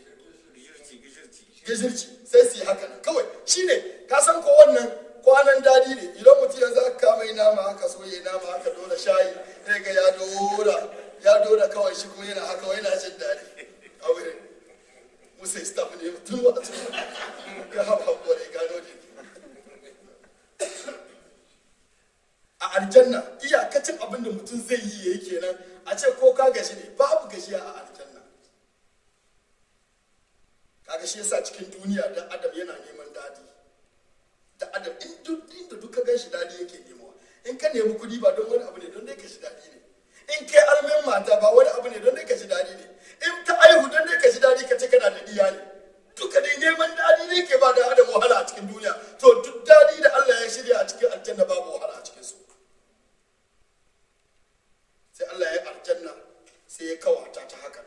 Speaker 1: gizirci sai su yi haka nan kawai shine ka san ko wannan kwanan dadi ne idan mutum yanzu aka kama yi nama haka soye nama haka dole shayi sai ga ya dora ya dora kawai shi kuma yana haka wai na jin dadi a wurin musa staff ne mutum ba a ga hawa kore gano ne a aljanna iyakacin abin da mutum zai yi yayi kenan a ce ko ka gashi ne babu gashiya a aljanna kaga shi yasa cikin duniya dan adam yana neman dadi da adam inda duka gan shi dadi yake nemowa in ka nemi kudi ba don wani abu ne don dai ka shi dadi ne in kai almin mata ba wani abu ne don dai ka shi dadi ne in ta aihu don dai ka shi dadi ka ce kana da diya ne duka dai neman dadi ne ke ba da adam wahala a cikin duniya to duk dadi da Allah ya shirya a cikin aljanna babu wahala a cikin su sai Allah ya aljanna sai ya kawata ta haka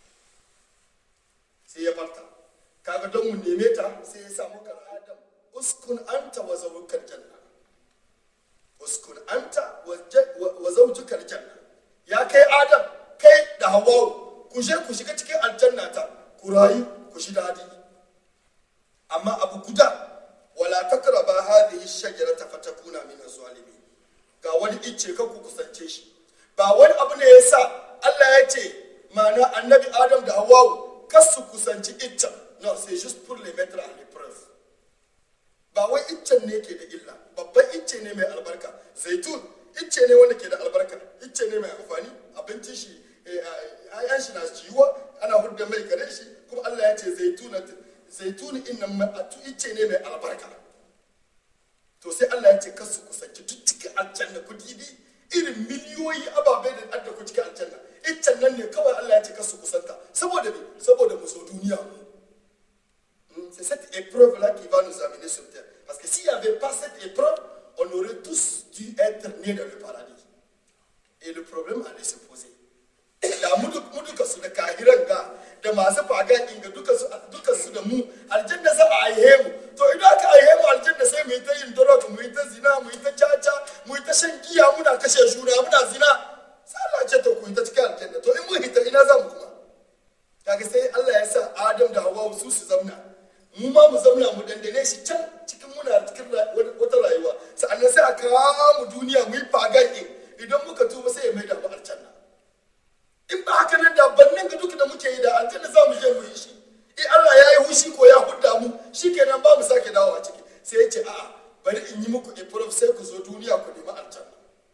Speaker 1: sai ya barta kaga don mu neme ta sai ya samu kan adam uskun anta wa zawjukal janna uskun anta wa zawjukal janna ya kai adam kai da hawa ku je ku shiga cikin aljanna ta ku rayu ku shi dadi amma abu guda wala takraba hadhihi shajarata fatakuna min az-zalimin ga wani icce ka ku kusance shi ba wani abu ne yasa Allah ya ce mana annabi adam da hawa kasu kusanci iccen non c'est juste pour les mettre à l'épreuve ba wai iccen ne ke da illa babban icce ne mai albarka zaitun icce ne wanda ke da albarka icce ne mai amfani abincin shi ayan shi na ciwo ana hudda mai gare shi kuma Allah ya ce zaitun zaitun innan ma'atu icce ne mai albarka to sai Allah ya ce kasu kusanci duk cikin aljanna ku dibi irin miliyoyi ababai da adda ku cikin aljanna iccen nan ne kawai Allah ya ce kasu kusanta saboda me saboda mu so duniya mu c'est cette épreuve-là qui va nous amener sur terre. Parce que s'il n'y avait pas cette épreuve, on aurait tous dû être nés dans le paradis. Et le problème allait se poser. Da mu duka su da kahiran ga da masu fagan inga duka su duka su da mu aljanna za a aihe mu to idan aka aihe mu aljanna sai mu yi ta yin drug mu yi ta zina mu yi ta caca mu yi ta shan giya muna kashe juna muna zina sai Allah ce to ku yi ta cikin aljanna to in mu hita ina za mu kuma kaga sai Allah ya sa Adam da Hawwa su su zamna mu ma mu zauna mu dandane shi can cikin muna cikin wata rayuwa sa'annan sai a kawo mu duniya mu yi fagan in idan muka tuba sai ya mai da mu aljanna in ba haka nan da bannan ga duk da muke yi da aljanna za mu je mu yi shi in Allah ya yi hushi ko ya hudda mu shikenan ba mu sake dawowa ciki sai ya ce a'a bari in yi muku improve sai ku zo duniya ku nemi aljanna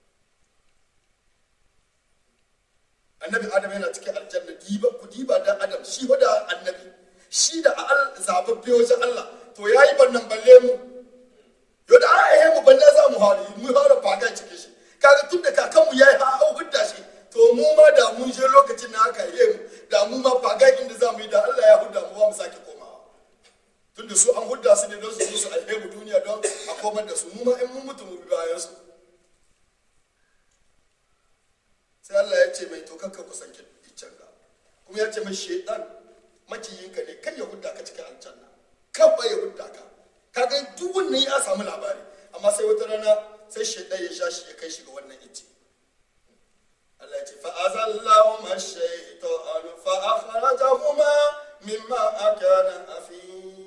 Speaker 1: annabi adam yana cikin aljanna diba ku diba da adam shi fa da annabi shi da al zababbe wajen Allah to yayi bannan balle mu yo da ai mu banna za mu hali mu fara faga cikin shi kaga tunda kakan mu yayi ha au hudda shi to mu ma da mun je lokacin na aka yi mu da mu ma faga inda za mu yi da Allah ya hudda mu ba mu sake komawa tunda su an hudda su ne don su su alheri duniya don a komar da su mu ma in mun mutu mu bi bayan su sai Allah ya ce mai to kanka kusanci iccen ga kuma ya ce mai shedan maciyinka ne kan ya hudda ka cikin aljanna kan ba ya hudda ka kaga duk wannan ya samu labari amma sai wata rana sai shedan ya sha shi ya kai shi ga wannan icce Allah ya ce fa azallahu ash-shaytanu fa akhrajahuma mimma akana afi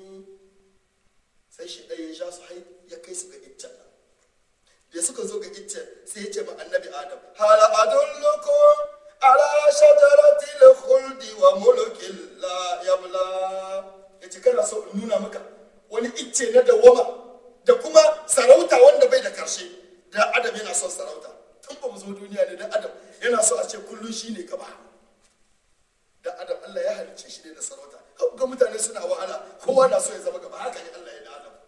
Speaker 1: sai shedan ya sha su hai ya kai su ga iccen da suka zo ga iccen sai ya ce ma annabi adam hala adullukum ala shajaratil khuldi wa mulkin la yabla yace kana so in nuna maka wani icce na dawama da kuma sarauta wanda bai da karshe da adam yana son sarauta tun ba mu zo duniya ne da adam yana so a ce kullun shine gaba da adam Allah ya halicce shi ne da sarauta ga mutane suna wahala kowa na so ya zama gaba haka ne Allah ya da adam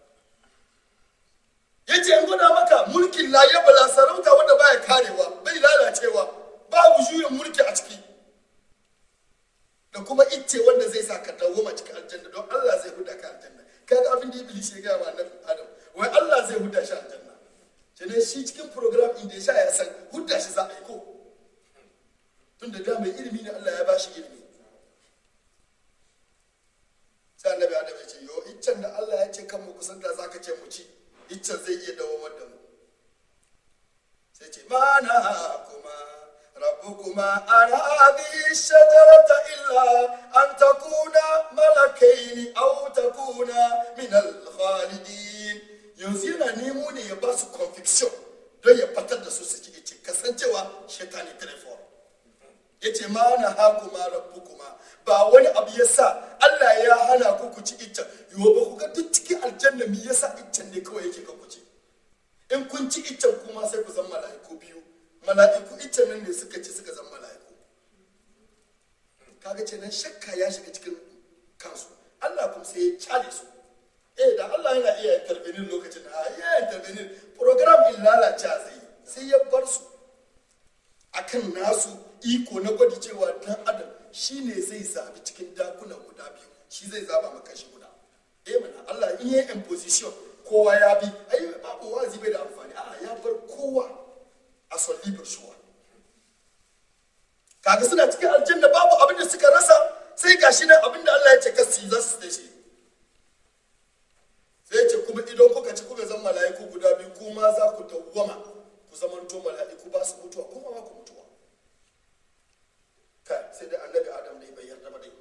Speaker 1: yace in gwada maka mulkin la yabla sarauta wanda baya karewa bai lalacewa babu juyin mulki a ciki da kuma icce wanda zai sa ka dawoma cikin aljanna don Allah zai huda ka aljanna. Kaga abin da Iblis ya ga ma annabi Adam wai Allah zai huda shi aljanna. Kenan shi cikin program din da ya sha ya san huda shi za a yi ko tunda da mai ilimi ne Allah ya bashi ilimi. Sai annabi Adam ya ce yo iccen da Allah ya ce kan mu kusanta zaka ce mu ci iccen zai iya dawomar da mu. Sai ce mana kuma rabbukuma an hadhihi shajarata illa an takuna malakaini aw takuna min al-khalidin. Yanzu yana nemo ne ya ba su conviction don ya fatar da su su ci ice kasancewa shaitani telefon. Ya ce ma na hakuma rabbukuma ba wani abu ya sa Allah ya hana ku ku ci iccen yiwu ba ku ga duk cikin aljanna mi ya sa iccen ne kawai yake ka ku ci. In kun ci iccen kuma sai ku zama mala'iku biyu. Mala'iku iccen nan ne suka ci suka zama mala'iku. Kaga ce nan shakka ya shiga cikin kansu. Allah kuma sai ya cale su. Eh da Allah yana iya intervenir lokacin da ya intervenir program in lalace zai sai ya bar su akan nasu iko na gwadi cewa dan adam shine zai zabi cikin dakunan guda biyu shi zai zaba maka shi guda. Eh mana Allah in yi imposition kowa ya bi ai babu wazi bai da amfani a ya bar kowa a son libre choix. Kaga suna cikin aljanna babu abin da suka rasa sai gashi nan abin da Allah ya ce kasi za su tashi. Sai ce kuma idan kuka ci kuka zama mala'iku guda biyu kuma za ku dawwama ku zamanto mala'iku ba su mutuwa kuma ba ku mutuwa. Kai sai da annabi Adam ne bai yarda ba dai.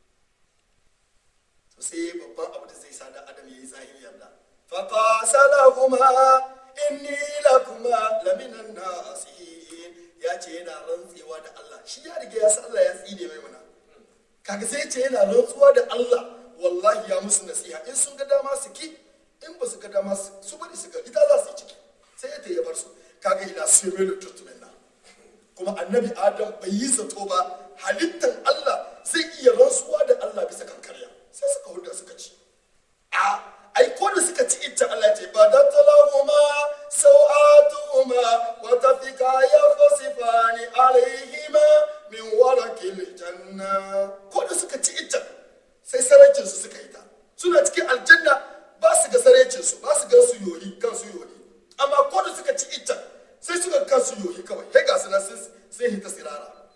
Speaker 1: To sai babban abu da zai sa da Adam yayi zahiri yarda. Fa qasalahuma inni lakuma laminan nasihin. Ya ce yana rantsewa da Allah. Shi ya riga ya san Allah ya tsine mai mana. Kaga sai ce yana rantsuwa da Allah. Wallahi ya musu nasiha in sun ga dama su ki in ba su ga dama su bari su ga ita za su yi ciki sai ya ya bar su kaga ina sirri da tuttumin na kuma annabi Adam bai yi zato ba halittan Allah zai iya rantsuwa da Allah bisa kan karya sai suka huda suka ci a ai ko da suka ci ita Allah ce ba da talahuma sau'atuhuma wa tafika yakhsifani alaihima min warakil janna ko da suka ci ita sai sarancinsu suka yi ta suna cikin aljanna ba su ga sarancinsu ba su ga su yoyi kan su yoyi amma ko da suka ci ita sai suka kan su yoyi kawai sai ga su na sai hita sirara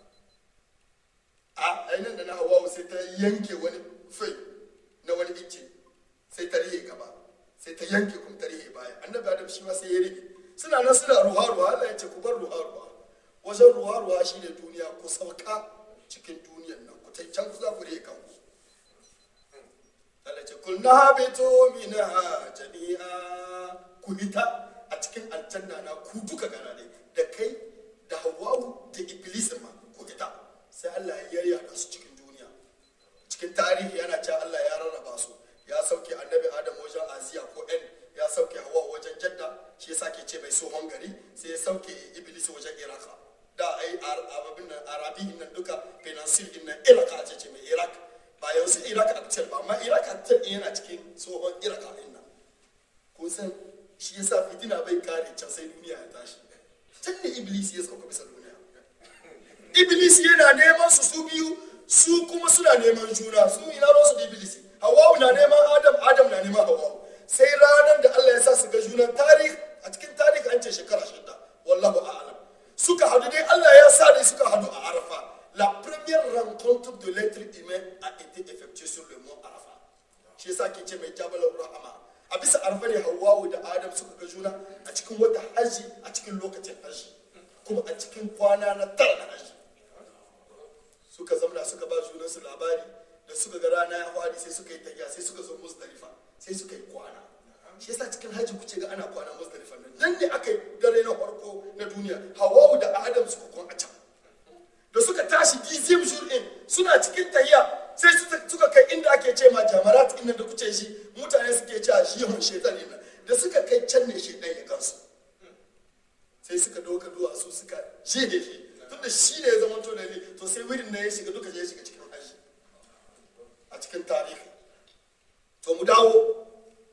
Speaker 1: a ainihin da na hawa sai ta yanke wani fai na wani icce sai ta rihe gaba sai ta yanke kuma ta rihe baya annabi Adam shi ma sai ya rige suna nan suna ruwa ruwa Allah ya ce ku bar ruwa ruwa wajen ruwa ruwa shine duniya ku sauka cikin duniyar nan ku tai can ku za ku rihe kanku Allah ce kulna habitu minha jami'a ku hita a cikin aljanna na ku duka gana dai da kai da Hawwa da Iblis ma ku hita sai Allah ya yarda su cikin duniya cikin tarihi yana cewa Allah ya rarraba su ya sauke annabi Adam wajen Asiya ko En ya sauke Hawwa wajen Jadda shi yasa ke ce mai sohon gari sai ya sauke Iblis wajen Iraq da ai arabin nan arabi nan duka peninsul din nan Iraq a ce mai Iraq ba yanzu Iraq actual ba amma Iraq actual yana cikin tsohon Iraq din nan ko san shi yasa fitina bai kare can sai duniya ya tashi can ne Iblis ya sauka bisa duniya Iblis yana neman su su biyu su kuma suna neman juna su ina ruwansu da Iblis Hawwa na neman Adam Adam na neman Hawwa sai ranar da Allah ya sa su ga juna tarihi a cikin tarihi an ce shekara shida wallahu a'lam suka hadu dai Allah ya sa dai suka hadu a Arafa. La première rencontre de l'être humain a été effectuée sur le mont Arafat. Shi yasa ke ce mai Jabal Rahama. A bisa Arafa ne Hawwa da Adam suka ga juna a cikin wata haji a cikin lokacin haji kuma a cikin kwana na tara na haji. Suka zamna suka ba junan su labari da suka ga rana ya fadi sai suka yi tafiya sai suka zo Muzdalifa sai suka yi kwana. Shi yasa cikin haji kuce ga ana kwana Muzdalifa nan. Nan ne aka yi dare na farko na duniya. Hawwa da Adam suka kwana a can. Da suka tashi dixième jour in suna cikin tahiya sai suka kai inda ake ce ma jamarat inda da kuce shi mutane suke cewa shi yawan shaitan ne da suka kai can ne shaitan ya kansu sai suka doka duwa su suka jehe shi tunda shi ne ya zama to da ne to sai wurin na ya shiga duka ya shiga cikin haji a cikin tarihi to mu dawo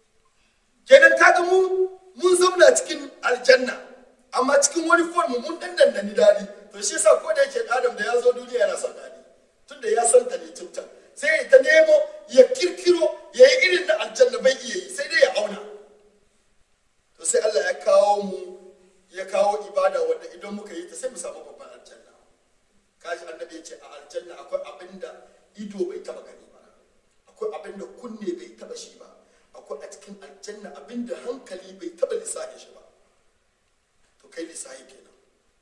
Speaker 1: kenan kaga mu mun zauna cikin aljanna amma cikin wani form mun dan dandani dadi to shi yasa ko da yake Adam da ya zo duniya yana son dadi tunda ya san ta ne tunta sai ta nemo ya kirkiro ya yi irin na aljanna bai iya yi sai dai ya auna. To sai Allah ya kawo mu ya kawo ibada wanda idan muka yi ta sai mu samu babban aljanna. Kaji annabi ya ce a aljanna akwai abinda ido bai taba gani ba, akwai abinda kunne bai taba shi ba, akwai a cikin aljanna abinda hankali bai taba lissafi shi ba. To kai lissafi kenan.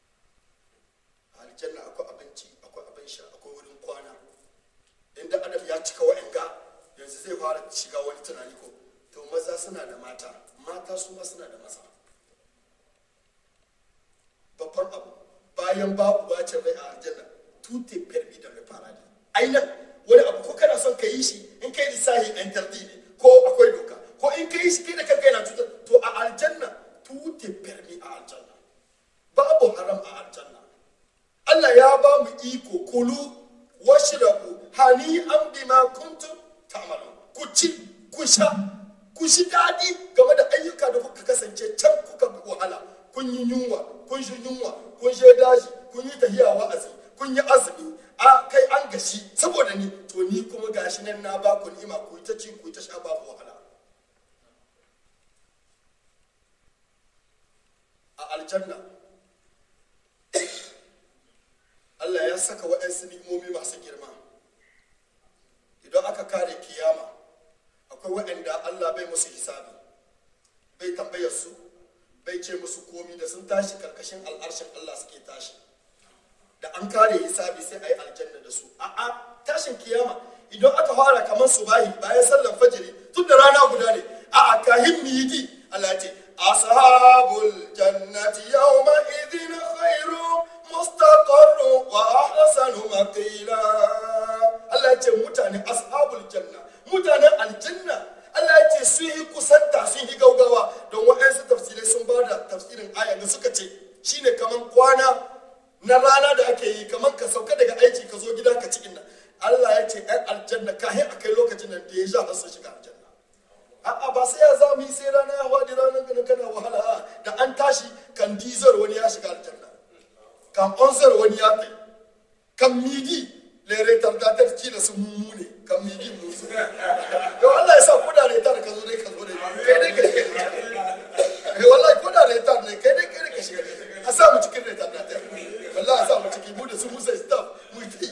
Speaker 1: A aljanna akwai abinci, akwai abin sha, akwai wurin kwana. Inda adam ya cika wa'anga yanzu zai fara shiga wani tunani ko to maza suna da mata, mata su ma suna da maza. Babban abu bayan babu bacin rai a aljanna tout est permis dans le paradis. Ainihin wani abu ko kana son ka yi shi in kai lissahi interdit ne ko akwai doka ko in ka yi shi kai da kanka yana cutar to a aljanna tout est permis a aljanna. Babu haram a aljanna. Allah ya ba mu iko kulu washrabu hani'an bima kuntum ta'malun. Ku ci ku sha ku shi dadi game da ayyuka da kuka kasance can kuka bi wahala. Kun yi yunwa, kun shi yunwa, kun je daji, kun yi tahiya wa'azi, kun yi azumi, a kai an gashi saboda ni to ni kuma gashi nan na ba ku ni'ima ku ta ci ku ta sha babu wahala. A aljanna Allah ya saka waɗansu ni'imomi masu girma. Idan aka kare kiyama akwai waɗanda Allah bai musu hisabi, bai tambayar su, bai ce musu komi da sun tashi karkashin al'arshin Allah suke tashi. Da an kare hisabi sai a yi aljanna da su. A'a tashin kiyama idan aka fara kamar subahi bayan sallan fajiri tun da rana guda ne. A'a kahin midi Allah ce ashabul jannati yawma idhin khairu mustaqarru wa ahsanu maqila. Allah ya ce mutane ashabul janna, mutanen aljanna Allah ya ce sun yi kusanta sun yi gaugawa don waɗansu tafsirai sun ba da tafsirin aya da suka ce shine kaman kwana na rana da ake yi kaman ka sauka daga aiki ka zo gida ka ci inna. Allah ya ce ɗan aljanna kahin a kai lokacin nan da ya sha har sun shiga aljanna. A'a ba sai ya za mu yi sai rana ya waɗi ranar ganin kana wahala a da an tashi kan dizar wani ya shiga aljanna, kan onzar wani ya kai, kan midi lere tardatar kila sun mummune kan midi musu. Yau Allah ya sa kuda retar ka zo dai ka zo dai kai dai ka shiga. Wallahi kuda retar ne kai dai kai dai ka shiga. A sa mu cikin retar da ta. Wallahi a sa mu ciki mu da su musa staff mu yi.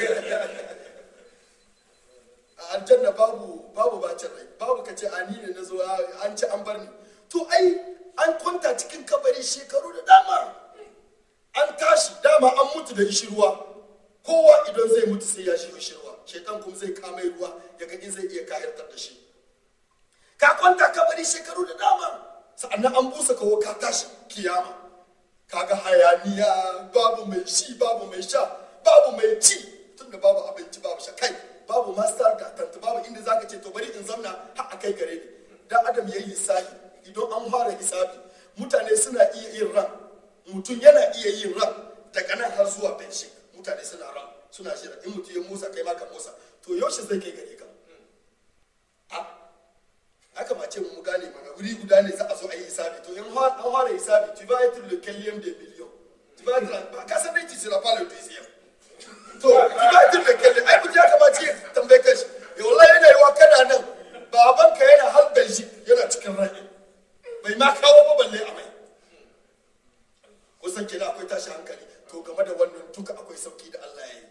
Speaker 1: A aljanna babu babu bacin rai, babu kace ani ne nazo an ci an bar ni. To ai an kwanta cikin kabari shekaru da dama. An tashi dama an mutu da ishirwa. Kowa idan zai mutu sai ya shiga shirwa, shaitan kuma zai kama ruwa ya ga in zai iya kahirtar da shi. Ka kwanta kabari shekaru da dama sa'annan an busa kawo ka tashi kiyama. Kaga hayaniya, babu mai shi, babu mai sha, babu mai ci tunda babu abinci, babu sha kai, babu master da tanta, babu inda zaka ce to bari in zamna har akai gare ni. Dan adam yayi hisabi, idan an fara hisabi mutane suna iya yin ran, mutum yana iya yin ran daga nan har zuwa pension. Mutane suna ran suna shira in mutum ya musa kai ma ka musa to yaushe zai kai gare ka. A haka ma ce mu gane mana wuri guda ne za a zo a yi hisabi to in an fara hisabi tu vas être le quinzième des millions, tu vas être ka san dai tu seras pas le deuxième. To tu vas être le quinzième ai mutum ya kamace tambaye kashi ya wallahi yana yi wa kana nan babanka yana har Belgique yana cikin rai bai ma kawo ba balle a mai. Kusan kenan akwai tashi hankali. To game da wannan duka akwai sauki da Allah ya yi.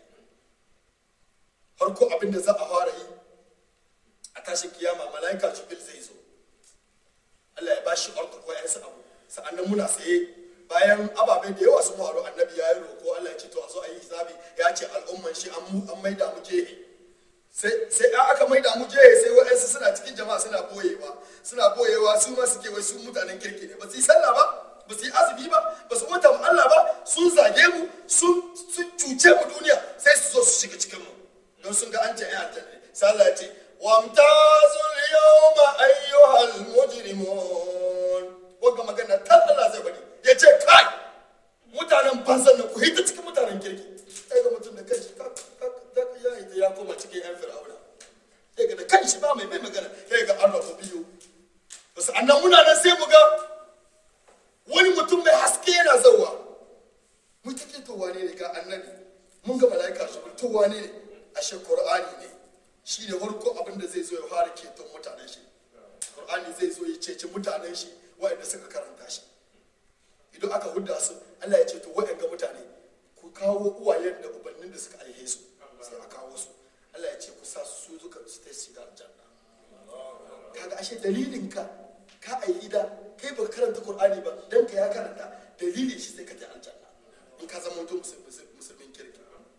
Speaker 1: Farko abinda za a fara yi a tashin kiyama mala'ika Jibril zai zo. Allah ya bashi order ko yansa abu. Sa'annan muna tsaye bayan ababe da yawa sun faru annabi ya yi roko Allah ya ce to a zo a yi hisabi ya ce al'umman shi an an maida mu jehe. Sai sai aka maida mu jehe sai wa'ansu suna cikin jama'a suna boyewa. Suna boyewa su ma suke wai su mutanen kirki ne. Ba su yi sallah ba. Ba su yi azumi ba, ba su wata Allah ba, sun zage mu, sun cuce mu duniya sai su zo su shiga cikin mu. Don sun ga an ce ya aljanna. Sai Allah ya ce, "Wamtazul yawma ayyuhal mujrimun." Wanda magana ta Allah zai bari. Ya ce, "Kai, mutanen banzan nan ku hita cikin mutanen kirki." Sai ga mutum da kanshi ka ka ya hita ya koma cikin yan fir'auna. Sai ga da kanshi ba mai mai magana, sai ga Allah ko biyo. Wasu annan muna nan sai mu ga wani mutum mai haske yana zauwa. Mu take to wane ne ga annabi mun ga mala'ika shi to wane ne ashe Qur'ani ne shi ne farko abin da zai zo ya fara keton mutanen shi. Qur'ani zai zo ya cece mutanen shi waɗanda suka karanta shi. Idan aka hudda su Allah ya ce to waɗanda mutane ku kawo uwayen da ubannin da suka aihe su sai a kawo su. Allah ya ce ku sa su duka su ta shiga aljanna. Kaga ashe dalilin ka ka aihi da kai ba karanta Qur'ani ba dan ka ya karanta dalilin shi sai ka ta aljanna in ka zama mutum musulmin kirki.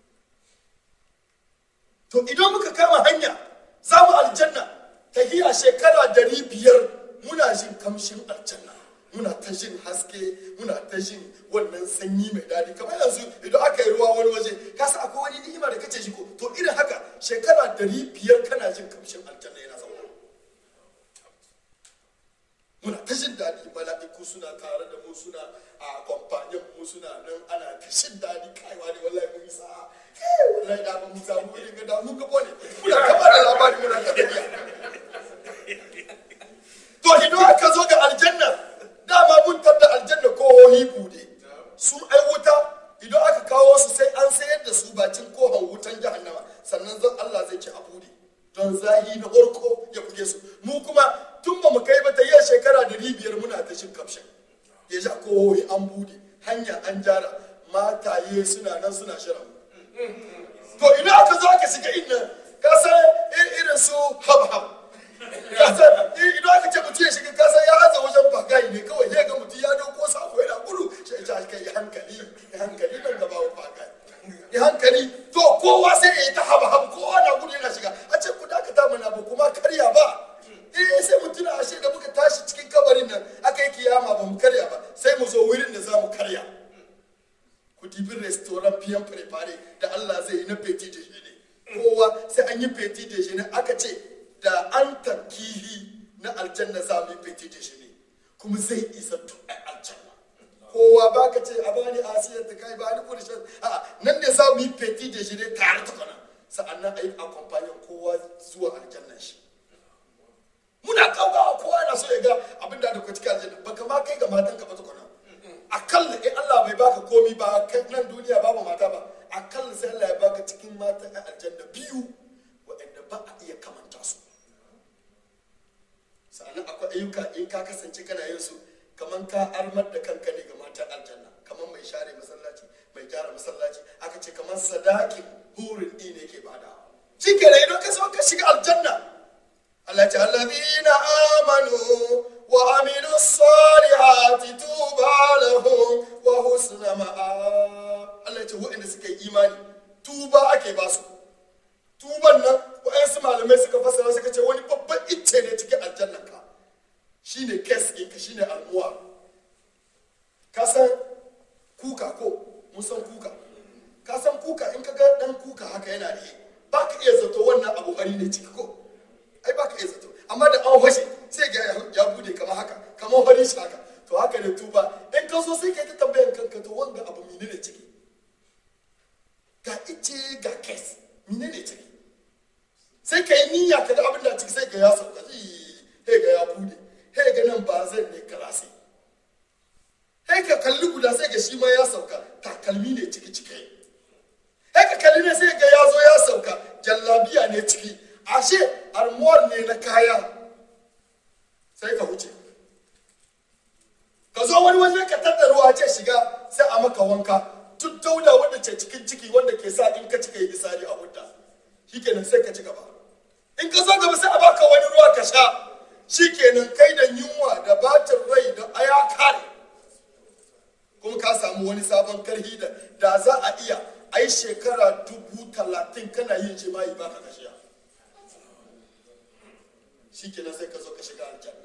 Speaker 1: To idan muka kama hanya za mu aljanna tahiya shekara dari biyar muna jin kamshin aljanna, muna ta jin haske, muna ta jin wannan sanyi mai daɗi. Kamar yanzu idan aka yi ruwa wani waje ka sa akwai wani ni'ima da kace shi ko to irin haka shekara dari biyar kana jin kamshin aljanna yana zauna. Muna ta jin daɗi, mala'iku suna tare da mu, suna a kwamfanyan mu, suna nan ana ta jin daɗi. Kaiwa ne wallahi mun isa wallahi da mun samu irin ga da mun ga bone muna kama da labari muna ta tafiya. To idan aka zo ga aljanna dama mun tabda aljanna kohohi bude su ai wuta idan aka kawo su sai an sayar da su bacin kohon wutan jahannama sannan zan Allah zai ci a bude don zahi na orko ya buge su. Mu kuma tun ba mu kai ba ta yi shekara da biyar muna ta shin kamshin ya ja kohohi an bude hanya an jara mataye suna nan suna shirin. To idan aka zo aka shiga inna ka san irin su hab-hab ka san idan aka ce mutum ya shiga ka san ya haza wajen bagayi ne kawai ya ga mutum ya dauko sako yana gudu shi ya kai hankali hankali nan gaba wa bagayi ya hankali to kowa sai ya yi ta hab-hab kowa na gudu yana shiga a ce ku dakata mana ba kuma karya ba eh sai mutum a ashe da muka tashi cikin kabarin nan aka yi kiyama ba mu karya ba sai mu zo wurin da za mu karya. Ku dibin restaurant biyan prepare da Allah zai yi na petit déjeuner kowa sai an yi petit déjeuner aka ce da an tankihi na aljanna za mu yi petit déjeuner kuma zai isa duk aljanna kowa baka ce a bani asiyar ta kai bani kurishin a nan ne za mu yi petit déjeuner tare ta kana sa'annan ayi accompagner kowa zuwa aljanna shi. Muna kaugawa kowa yana so ya ga abinda da ku cikin aljanna baka ma kai ga matan ka ba ta kana akalla in Allah bai baka komi ba kai nan duniya babu mata ba akalla sai Allah ya baka cikin mata a aljanna biyu waɗanda ba a iya kamanta su. Sannan akwai ayyuka in ka kasance kana yin su kaman ka armar da kanka ne ga matan aljanna kaman mai share masallaci mai gyara masallaci aka ce kaman sadakin hurin ɗi ne ke bada. Shi ke idan ka so ka shiga aljanna Allah ce allazina amanu وعملوا الصالحات توبى لهم وحسن مآب. Allah ya ce waɗanda suka yi imani tuba ake ba su. Tuban nan waɗansu malamai suka fassara suka ce wani babban icce ne cikin aljannan ka shine kes ɗinka shine almuwa. Ka san kuka ko mun san kuka ka san kuka in ka ga dan kuka haka yana da ba ka iya zato wannan abu hari ne ciki ko ai ba ka iya zato amma da an washe sai ga ya bude kamar haka kamar wani shi haka to haka ne tuba in ka so sai ka ta tambayan kanka to wanga abu menene ciki ga ice ga kes menene ciki sai ka yi niyya ka da abin da ciki sai ga ya sauka sai ga ya bude sai ga nan ba zan ne karasi sai ka kalli guda sai ga shi ma ya sauka takalmi ne ciki ciki sai ka kalli ne sai ga ya zo ya sauka jallabiya ne ciki ashe armor ne na kaya sai ka wuce ka zo wani waje ka tada ruwa ce shiga sai a maka wanka duk dauda wanda ce cikin ciki wanda ke sa in ka cika yi bisari a hudda shikenan sai ka ci gaba in ka zo gaba sai a baka wani ruwa ka sha shikenan kai da yunwa da batin rai da aya kare kuma ka samu wani sabon karhi da da za a iya ai shekara dubu talatin kana yin jima'i baka kashiya shikenan sai ka zo ka shiga aljanna.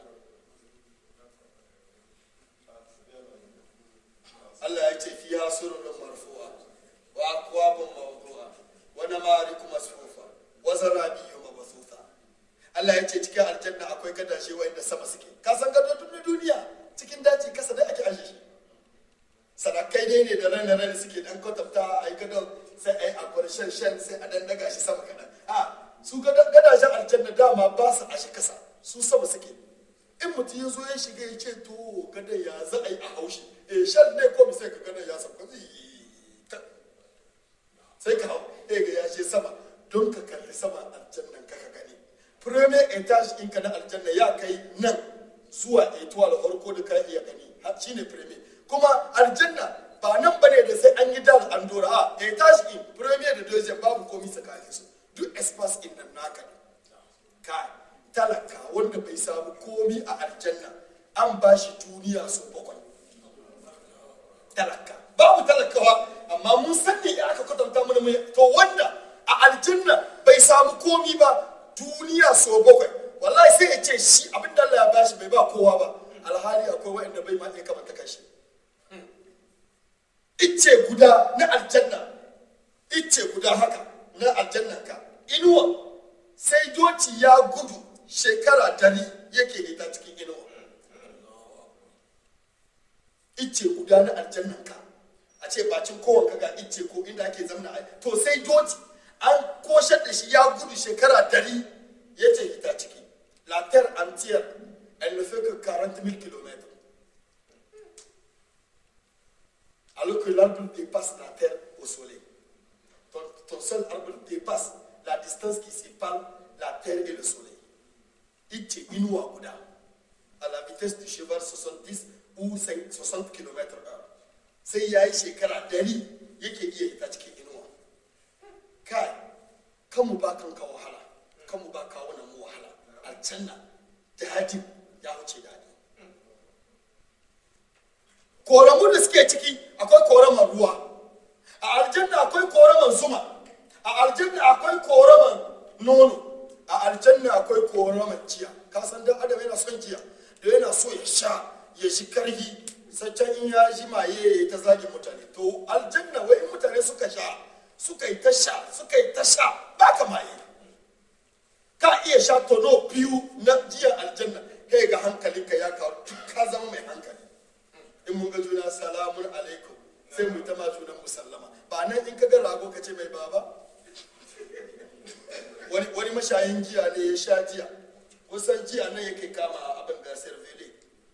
Speaker 1: Allah ya ce fiha sururun marfu'a wa akwabun mawdu'a wa namariku masfufa wa zarabiyu mabthutha. Allah ya ce cikin aljanna akwai gadashe wanda sama suke ka san gado tun duniya cikin daji kasa dai ake aje shi sadakai dai ne da ran ran suke dan kwatafta ai gadon sai ai akwai shan shan sai a dan daga shi sama kadan a su gadashen aljanna dama ba su ashe kasa su sama suke in mutum ya zo ya shiga ya ce to gadan ya za a yi a haushi eh shan ne ko sai ka gadan ya sauka sai ka hau eh ga ya ce sama don ka kalli sama aljannan ka ka gani. Premier etage in ka na aljanna ya kai nan zuwa etoile farko da ka iya gani shine premier. Kuma aljanna ba nan bane da sai an yi dal an dora a etage in premier da deuxième babu komai tsakanin su duk espace in nan naka kai talaka wanda bai samu komai a aljanna an ba shi duniya su bakwai talaka babu talakawa amma mun san ne aka kwatanta mana mai to wanda a aljanna bai samu komai ba duniya so bakwai wallahi sai ya ce shi abinda Allah ya bashi bai ba kowa ba alhali akwai wanda bai ma iya kamanta kashi ice guda na aljanna ice guda haka na aljannan ka inuwa sai doci ya gudu shekara dari yake hita cikin inuwa ice guda na aljannan ka a ce bacin kowanka ga ice ko inda ake zamna to sai doci an koshar da shi ya gudu shekara dari yace hita ciki la terre entière elle ne fait que quarante mille kilomètres alors que l'arbre dépasse la terre au soleil. Ton, ton seul arbre dépasse la distance qui sépare la terre et le soleil. Ichi inuwa guda à la vitesse du cheval soixante-dix ou soixante kilomètres heure. Sai yayi shekara dari yake iya ita cikin inuwa. Kai, kamu ba kanka wahala, kamu ba kawo na mu wahala. Aljanna dadi ya wuce dadi. Koramu da suke ciki akwai koraman ruwa a aljanna akwai koraman zuma a aljanna akwai koraman nono a aljanna akwai koraman jiya ka san dan adam yana son jiya da yana so ya sha ya shi karhi sai can in ya ji maye ta zage mutane to aljanna wai mutane suka sha suka yi ta sha suka yi ta sha ba ka maye ka iya sha tono biyu na jiya aljanna kai ga hankalinka ya kawo ka zama mai hankali in mun ga juna salamun alaikum sai mu ta ma junan musallama ba nan in ka ga rago ka ce mai baba wani wani mashayin giya ne ya sha jiya kusan jiya nan yake kama abin ga cervelle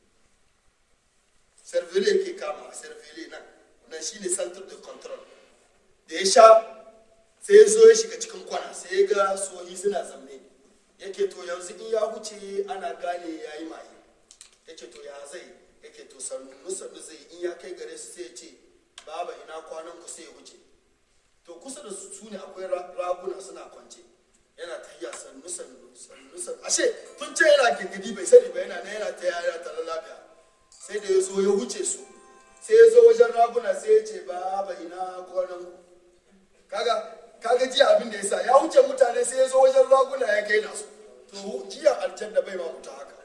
Speaker 1: cervelle yake kama cervelle nan nan shine center de control da ya sha sai ya zo ya shiga cikin kwana sai ya ga sohi suna zamne yake to yanzu in ya wuce ana gane yayi mai yake to ya zai yake to sannu sannu zai in ya kai gare su sai ya ce baba ina kwanan ku sai ya wuce to kusa da su ne akwai raguna suna kwance yana tahiya sannu sannu sannu sannu ashe tun ce yana gingidi bai sani ba yana na yana ta yaya ta lafiya sai da ya zo ya wuce su sai ya zo wajen raguna sai ya ce baba ina kwanan ku kaga kaga jiya abin da ya sa ya wuce mutane sai ya zo wajen raguna ya gaida su to jiya aljanna bai ma mutu haka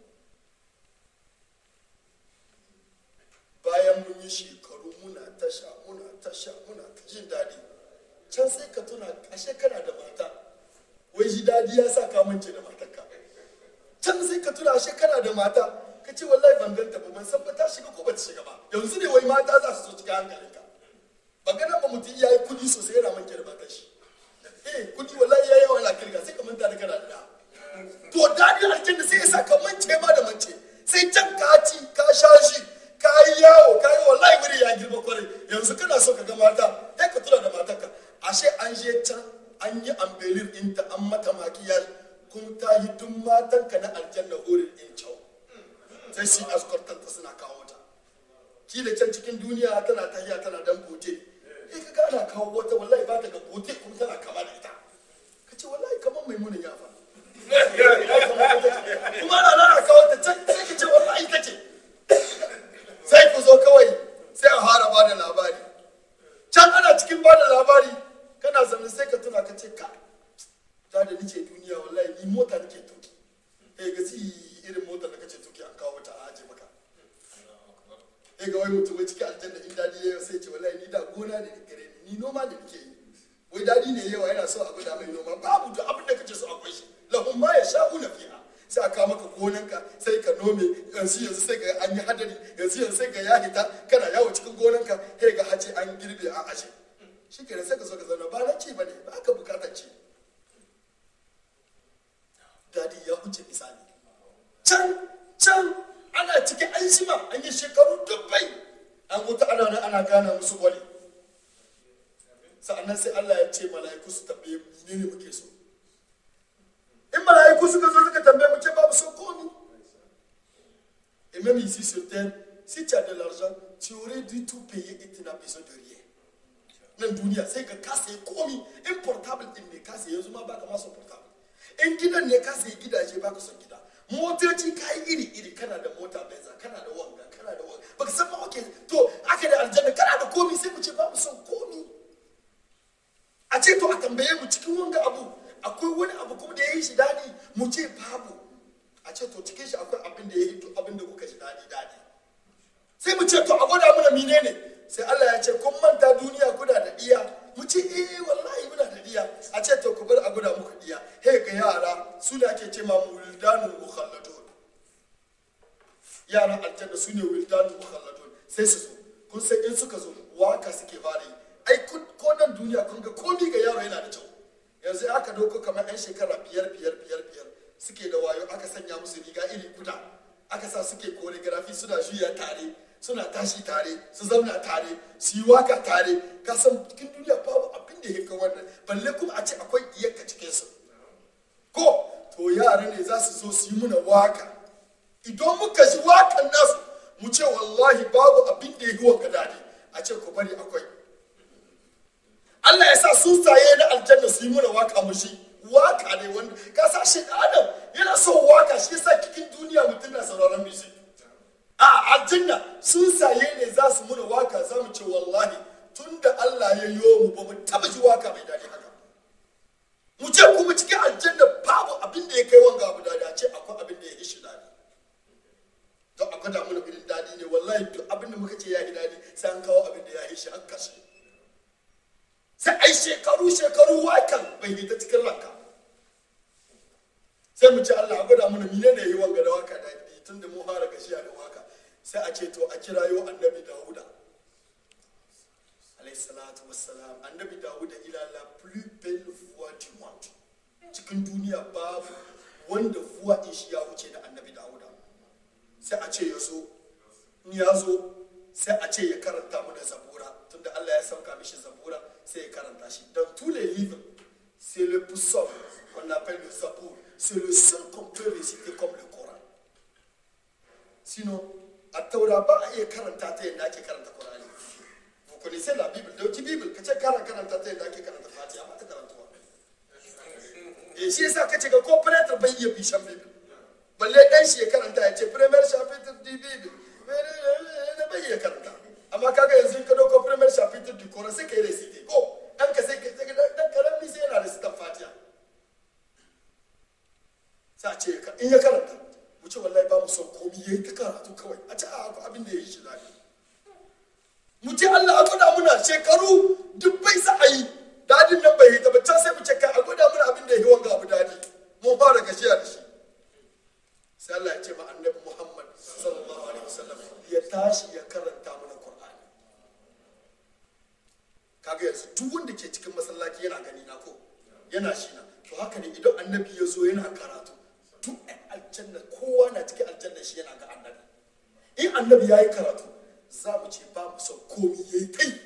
Speaker 1: bayan mun yi shekaru muna tasha muna tasha muna ta jin daɗi can sai ka tuna ashe kana da mata wai ji daɗi ya sa ka mance da matarka can sai ka tuna ashe kana da mata ka ce wallahi ban ganta ba ban san ba ta shiga ko ba ta shiga ba yanzu ne wai mata za su zo cikin hankalinka ba ganin ba mutum ya yi kudi sosai yana mance da matar shi eh kudi wallahi ya yi yawa na kirga sai ka manta da kana da to daɗi aljanna sai ya sa ka mance ma da mace sai can ka ci ka sha shi ka yi yawo ka yi wallahi wuri ya girma kwarai yanzu kana so ka ga mata sai ka tura da matarka ashe an je can an yi ambelir ɗinta an mata makiyar kun ta yi duk matanka na aljanna hurin in kyau sai shi askortanta suna kawo ta ki da can cikin duniya tana tahiya tana dan bote sai ka gana kawo wata wallahi ba ta ga bote kuma tana kama da ita ka ce wallahi kamar maimunan ya fa kuma ana nana kawo ta can sai ka ce wallahi ita ce sai ku zo kawai sai a fara ba da labari can ana cikin ba da labari kana zaune sai ka tuna ka ce ka ta da nice duniya wallahi ni mota nake tuki eh ga si irin motar da kace tuki an kawo ta a aje maka eh ga wai mutum wai cikin aljanna in dadi yayi sai ce wallahi ni da gona ne gare ni ni noma da nake yi wai dadi ne yawa yana so a guda mai noma babu duk abin da kace so akwai shi lahum ma yasha'una fiha sai aka maka gonanka sai ka nome yanzu yanzu sai ga an yi hadari yanzu yanzu sai ga ya hita kana yawo cikin gonanka sai ga hace an girbe a ashe shi ke sai ka zo ka zauna ba na ci ba ne ba ka bukatar ci dadi ya huce misali can can ana cikin an shima an yi shekaru dubbai an wuta ana nan ana gana musu wani sa'an sa'annan sai Allah ya ce mala'iku su tambaye mu menene muke so. In mala'iku suka zo suka tambaye mu ce babu so komi. Et même ici sur terre, si tu as de l'argent, tu aurais dû tout payer et tu n'as besoin de rien. Nan duniya sai ka kasa komi, in portable din ne kasa yanzu ma baka ma son portable. In gidan ne kasa gidaje baka son gida. Motoci kai iri iri, kana da mota benza, kana da wanga, kana da wanga. Baka san ma okay, to aka da aljanna kana da komi sai mu ce babu son komi. A ce to a tambaye mu cikin wanga abu akwai wani abu kuma da yayi shi dadi mu ce babu. A ce to cikin shi akwai abin da yayi to abin da kuka shi dadi dadi. Sai mu ce to a gwada mana menene? Sai Allah ya ce kun manta duniya kuna da iya, mu ce eh wallahi muna da iya. A ce to ku bar a gwada muku iya. He ga yara su ne ake ce ma wildanul mukhalladun. Yaran aljanna su ne wildanul mukhalladun. Sai su zo kun san in suka zo waka suke fara yi. Ai ko nan duniya kun ga komi ga yaro yana da kyau. Yanzu aka dauko kamar yan shekara biyar biyar biyar biyar suke da wayo aka sanya musu riga iri guda. Aka sa suke choreography suna juya tare. Suna tashi tare, su zauna tare, su yi waka tare. Ka san cikin duniya babu abin da ya kai wannan, balle kuma a ce akwai iyaka cikin su. Ko to yara ne za su zo su yi muna waka. Idan muka ji wakan nasu, mu ce wallahi babu abin da ya yi wanka dadi. A ce ku bari akwai. Allah ya sa sun saye na aljanna su yi muna waka mu shi. Waka ne wanda ka sa shi Adam yana so waka shi yasa cikin duniya mutum na sauraron music. A aljanna sun saye ne za su muna waka za mu ce wallahi tun da Allah ya yi mu ba mu taba ji waka mai daɗi haka. Mu ce kuma cikin aljanna babu abin da ya kai wanga abu daɗi, a ce akwai abin da ya yi shi daɗi. Don akwai da muna irin daɗi ne wallahi duk abin da muka ce ya yi daɗi sai an kawo abin da ya yi shi an kashe. Sai ai shekaru shekaru wakan bai yi ta cikin ranka. Sai mu ce Allah a gwada mana mine ne ya yi wanga da waka daɗi tun da mu fara gashiya da waka. Sai a ce to a kirayo annabi Dawuda alayhi salatu wassalam. Annabi Dawuda ila la plus belle voix du monde. Cikin duniya babu wanda voix din shi ya wuce da annabi Dawuda. Sai a ce ya zo in ya zo sai a ce ya karanta mana zabura tunda Allah ya sauka mishi zabura sai ya karanta shi. Dans tous les livres c'est le psaume qu'on appelle le zabour. C'est le seul qu'on peut réciter comme le Coran. Sinon a taura ba a iya karanta ta yadda ake karanta Qur'ani. Vous connaissez la Bible, dauki Bible ka ce kana karanta ta yadda ake karanta Fatiha ba ta karantuwa. Eh shi yasa kace ga ko prêtre bai iya bishan Bible. Balle dan shi ya karanta ya ce premier chapitre du Bible. Ne bai iya karanta. Amma kaga yanzu ka dauko premier chapitre du Coran sai kai recite. Ko dan ka sai dan karami sai yana recite Fatiha. Sai ce in ya karanta mu ce wallahi ba mu son komi yayi ta karatu kawai a ce a abin da yayi shi zafi. Mu ce Allah a gwada muna shekaru dubbai za a yi dadin nan bai yi ta can sai mu ce kai a gwada muna abin da yayi wanga abu dadi mun fara gashiya da shi. Sai Allah ya ce ma annabi Muhammad sallallahu alaihi wasallam ya tashi ya karanta mana Qur'ani. Kaga yanzu duk wanda ke cikin masallaci yana gani na ko yana shi na to haka ne idan annabi ya zo yana karatu duk aljanna kowa na cikin aljanna shi yana ga annabi. In annabi ya yi karatu za mu ce ba mu son komi ya yi kai.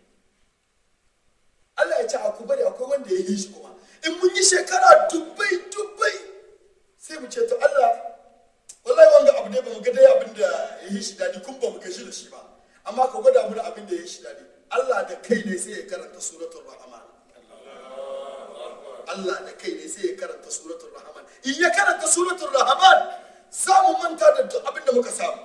Speaker 1: Allah ya ce a ku bari akwai wanda ya yi shi kuma in mun yi shekara dubbai dubbai sai mu ce to Allah wallahi wanga abu ne ba mu ga dai abin da ya yi shi dadi kun ba mu gaji da shi ba amma ka gwada mu da abin da ya yi shi dadi. Allah da kai ne sai ya karanta suratul rahman. Allah da kai ne sai ya karanta suratul rahman. In ya karanta suratul rahman za mu manta da duk abin da muka samu.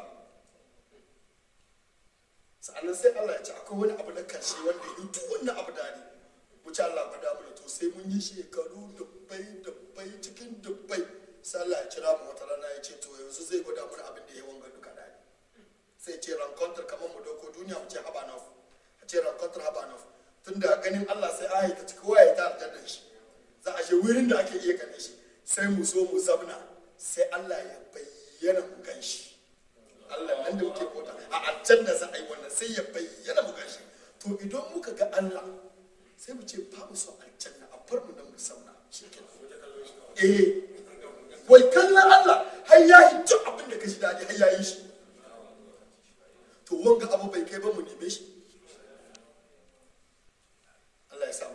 Speaker 1: Sa'annan sai Allah ya ce akwai wani abu na karshe wanda ya yi duk wannan abu da ne. Mu ce Allah gwada mu da to sai mun yi shekaru dubbai dubbai cikin dubbai. Sai Allah ya kira mu wata rana ya ce to yanzu zai gwada mu abin da ya wanga duka da ne. Sai ce rencontre kamar mu dauko duniya mu ce Habanov. A ce rencontre Habanov. Tunda ganin Allah sai a yi ta cikin waye ta aljanna shi. Za a je wurin da ake iya ganin shi. Sai mu zo mu zabna sai Allah ya bayyana mu ganshi. Allah nan da muke bota a aljanna za a yi wannan sai ya bayyana mu ganshi. To idan muka ga Allah sai mu ce ba mu son aljanna a bar mu nan mu zauna shikenan. Eh wai kallon Allah har ya yi duk abin da ka ji daɗi har ya yi shi. To wanga abu bai kai ba mu neme shi. Allah ya sa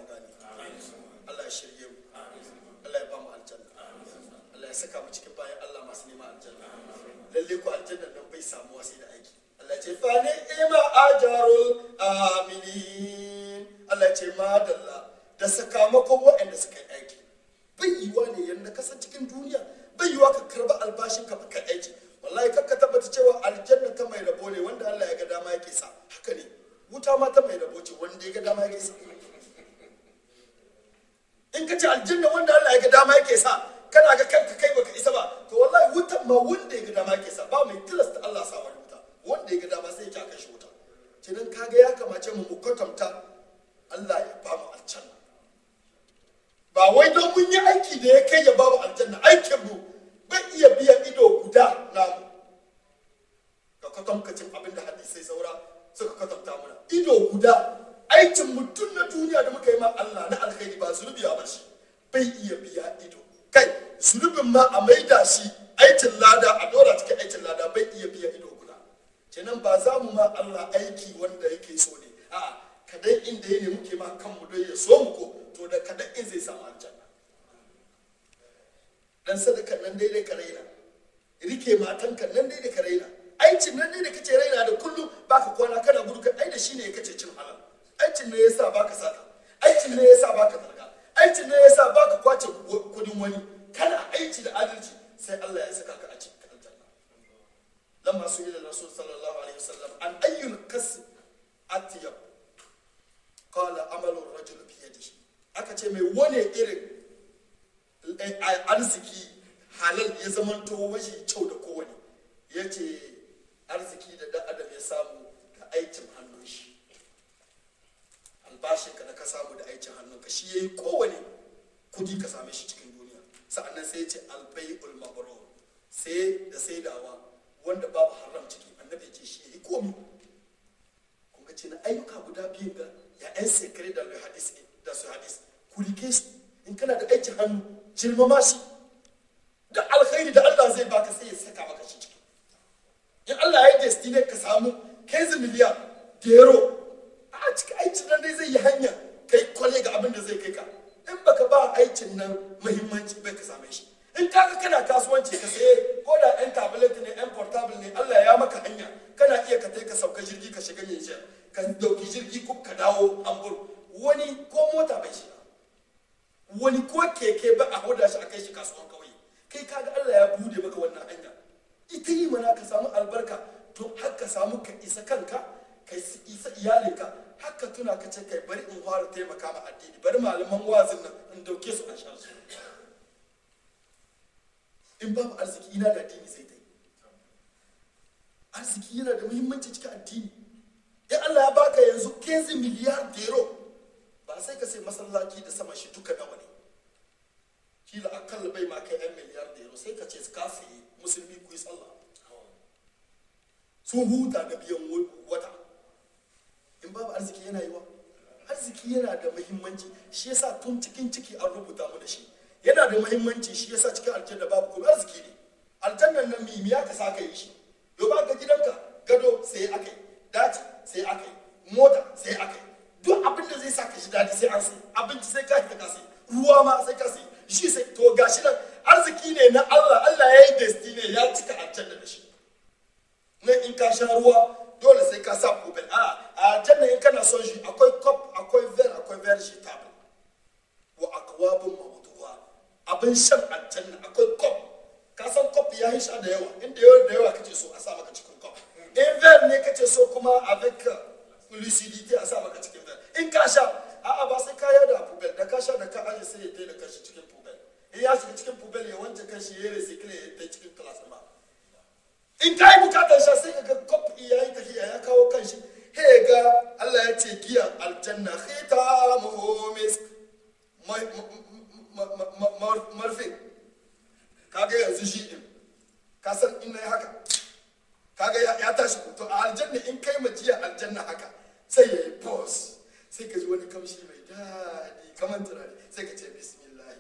Speaker 1: saka mu cikin bayan Allah masu neman aljanna. Lalle ko aljanna nan bai samuwa sai da aiki. Allah ce fa ni'ma ajrul amilin. Allah ce madalla da sakamakon waɗanda suka yi aiki. Bai yiwa ne yanda ka san cikin duniya bai yiwa ka karba albashin ka baka aiki. Wallahi kakka tabbata cewa aljanna ta mai rabo ne wanda Allah ya ga dama yake sa. Haka ne. Wuta ma ta mai rabo ce wanda ya ga dama yake sa. In ka ce aljanna wanda Allah ya ga dama yake sa, kana ga kanka kai baka isa ba, to wallahi wutan ma wanda ya ga dama yake sa, ba mai tilasta Allah sa wani wuta, wanda ya ga dama sai ya kai shi wuta. Kenan kaga ya kamace mu mu kwatanta Allah ya ba mu aljanna. Ba wai don mun yi aiki da ya kai ya ba mu aljanna, aikin mu bai iya biya ido guda namu. Ka kwatankacin abin da hadisai saura suka kwatanta mana. Ido guda aikin mutum na duniya da muka yi ma Allah na alkhairi ba zunubi a bashi bai iya biya ido kai zunubin ma a maida shi aikin lada a dora cikin aikin lada bai iya biya ido guda kenan ba za mu ma Allah aiki wanda yake so ne a'a kadan inda yake muke ma kanmu don ya so mu ko to da kadan in zai samu aljanna dan sadaka nan daidai ka raina rike matanka nan daidai ka raina aikin nan daidai kace raina da kullum baka kwana kana gudu ai da shine kace cin halal aikin ne yasa baka sata aikin ne yasa baka targa aikin ne yasa baka kwace kudin wani kana aiki da adalci sai Allah ya saka ka a cikin aljanna lamma su ila rasul sallallahu alaihi wasallam an ayyul kasb atyab qala amalu ar-rajul bi yadihi aka ce mai wane irin arziki halal ya zamanto waje kyau da kowane yace arziki da dan adam ya samu da aikin hannun shi albashin ka da ka samu da aikin hannunka shi yayi kowane kudi ka same shi cikin duniya sa'annan sai ya ce albay'ul mabrur sai da saidawa wanda babu haram ciki annabi ya ce shi yayi komai kun ga ce na ayyuka guda biyu ga ya ɗan sekare da hadis da su hadis ku rike su in kana da aikin hannu girmama shi da alkhairi da Allah zai baka sai ya saka maka shi ciki in Allah ya yi destiny ka samu kenzi miliyan da euro a cikin aikin nan dai zai yi hanya kai kwale ga abin da zai kai ka in baka ba aikin nan muhimmanci bai ka same shi in kaga kana kasuwanci ka saye ko da ɗan tablet ne ɗan portable ne Allah ya maka hanya kana iya ka tai ka sauka jirgi ka shiga Niger ka dauki jirgi ko ka dawo Hamburg wani ko mota bai shiga wani ko keke ba a hoda shi a kai shi kasuwan kauye kai kaga Allah ya bude maka wannan hanya ita yi mana ka samu albarka to har ka samu ka isa kanka ka isa iyalinka haka tuna ka ce kai bari in fara taimaka ma addini bari malaman wazin nan in dauke su an sha su in babu arziki ina da addini sai dai arziki yana da muhimmanci cikin addini in Allah ya baka yanzu kenzi miliyar euro ba sai ka sai masallaci da sama shi duka nawa ne kila akalla bai ma kai yan miliyar euro sai ka ce ka sayi musulmi ku yi sallah sun huta da biyan wata in babu arziki yana yiwa arziki yana da muhimmanci shi yasa tun cikin ciki an rubuta mu da shi yana da muhimmanci shi yasa cikin aljanna babu kuma arziki ne aljannan nan mimi ya ka saka yi shi yau ba ga gidanka gado sai akai daci sai akai mota sai akai duk abin da zai saka shi dadi sai an sai abinci sai ka ka sai ruwa ma sai ka sai shi sai to gashi nan arziki ne na Allah Allah ya yi destiny ya cika aljanna da shi nan in ka sha ruwa dole sai ka sa kubel a aljanna in kana son shi akwai cup akwai ver akwai ver shi table wa akwabun mawdu'a abin shan aljanna akwai cup ka san cup ya yi sha da yawa inda yawa da yawa kace so a sa maka cikin cup in ver ne kace so kuma avec lucidité a sa maka cikin ver in ka sha a'a ba sai ka yada kubel da ka sha da ka aje sai ya tayi da kashi cikin kubel in ya shiga cikin kubel ya wanke kashi ya recycle ya tayi cikin class ma in ka yi bukatar sha sai ka ga kofi ya yi tafiya ya kawo kanshi he ga Allah ya ce giya aljanna khitamuhu misk marfi kaga yanzu shi din ka san in nayi haka kaga ya tashi to a aljanna in kai majiya aljanna haka sai ya yi pause sai ka ji wani kamshi mai daɗi kamar turare sai ka ce bismillah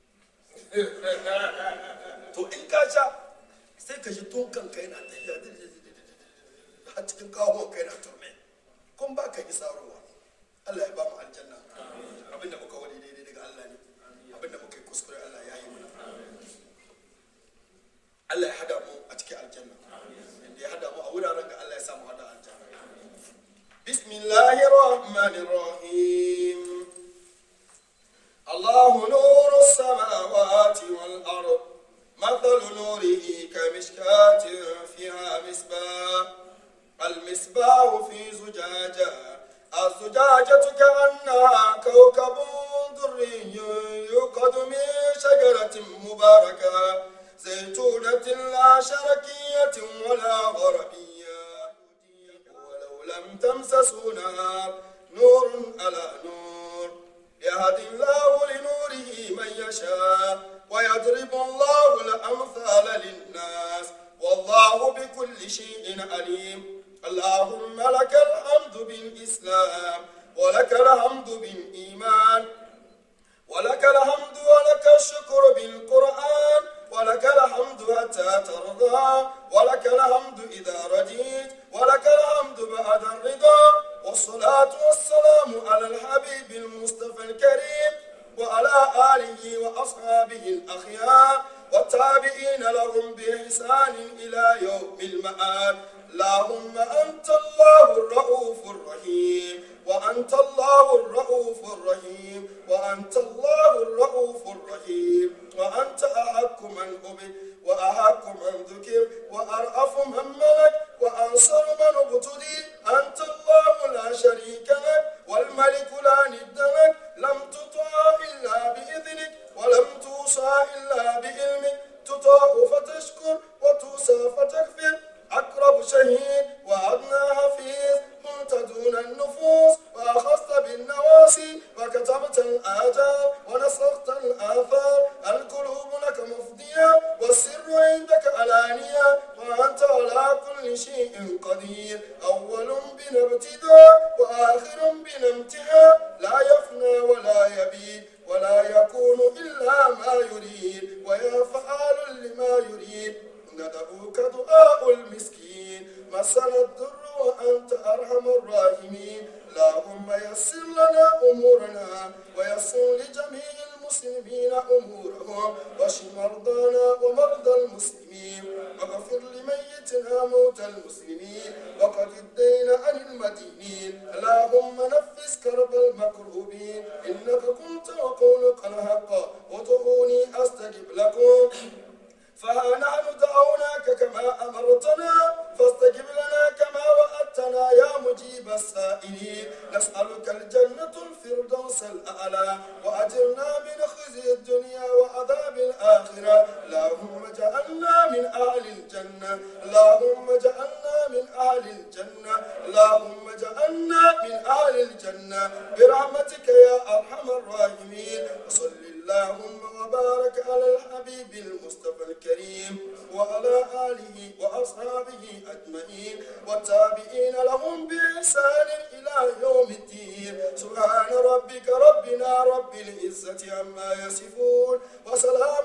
Speaker 1: to in ka sha sai ka ji tun kanka yana tafiya a cikin kawo kai na turne kun ba ka yi sarowa Allah ya ba mu aljanna abinda muka wani daidai daga Allah ne abinda muka yi kuskure Allah ya yi mana الرحمن الرحيم الله نور السماوات والأرض مثل نوره كمشكاة فيها مصباح المصباح في زجاجة الزجاجة كأنها كوكب دري يوقد من شجرة مباركة زيتونة لا شرقية ولا غربية ولو لم تمسسه نار نور على نور يهدي الله لنوره من يشاء ويضرب الله الأمثال للناس والله بكل شيء عليم اللهم لك الحمد بالإسلام ولك الحمد بالإيمان ولك الحمد ولك الشكر بالقرآن ولك الحمد حتى ترضى ولك الحمد إذا رضيت ولك الحمد بعد الرضا والصلاة والسلام على الحبيب المصطفى الكريم وعلى آله وأصحابه الأخيار والتابعين لهم بإحسان إلى يوم المآل اللهم أنت الله الرؤوف الرحيم وأنت الله الرؤوف الرحيم وأنت الله الرؤوف الرحيم وأنت أحق من أبد وأحق من ذكر وأرأف من ملك وأنصر من ابتدي أنت الله لا شريك لك والملك لا ند لك لم تطع إلا بإذنك ولم توصى إلا بعلمك تطاع فتشكر وتوصى فتكفر أقرب شهيد وأدنى حفيظ كنت دون النفوس وأخذت بالنواسي وكتبت الآجال ونسخت الآثار القلوب لك مفضية والسر عندك علانية وأنت على كل شيء قدير أول بلا ابتداء وآخر بلا انتهاء لا يفنى ولا يبيد ولا يكون إلا ما يريد ويا فعال لما يريد ندعوك دعاء المسكين مسنا الضر وأنت أرحم الراحمين اللهم يسر لنا أمورنا ويسر لجميع المسلمين أمورهم واشف مرضانا ومرضى المسلمين واغفر لميتنا موت المسلمين وقد الدين عن المدينين اللهم نفس كرب المكروبين إنك كنت وقولك الحق ودعوني أستجب لكم فها نحن دعوناك كما أمرتنا فاستجب لنا كما وعدتنا يا مجيب السائلين نسألك الجنة الفردوس الأعلى وأجرنا من خزي الدنيا وعذاب الآخرة اللهم اجعلنا من أهل الجنة اللهم اجعلنا من أهل الجنة اللهم اجعلنا من أهل الجنة برحمتك يا أرحم الراحمين وصل اللهم وبارك على الحبيب المصطفى الكريم وعلى آله وأصحابه أجمعين والتابعين لهم بإحسان إلى يوم الدين سبحان ربك ربنا رب العزة عما يصفون وسلام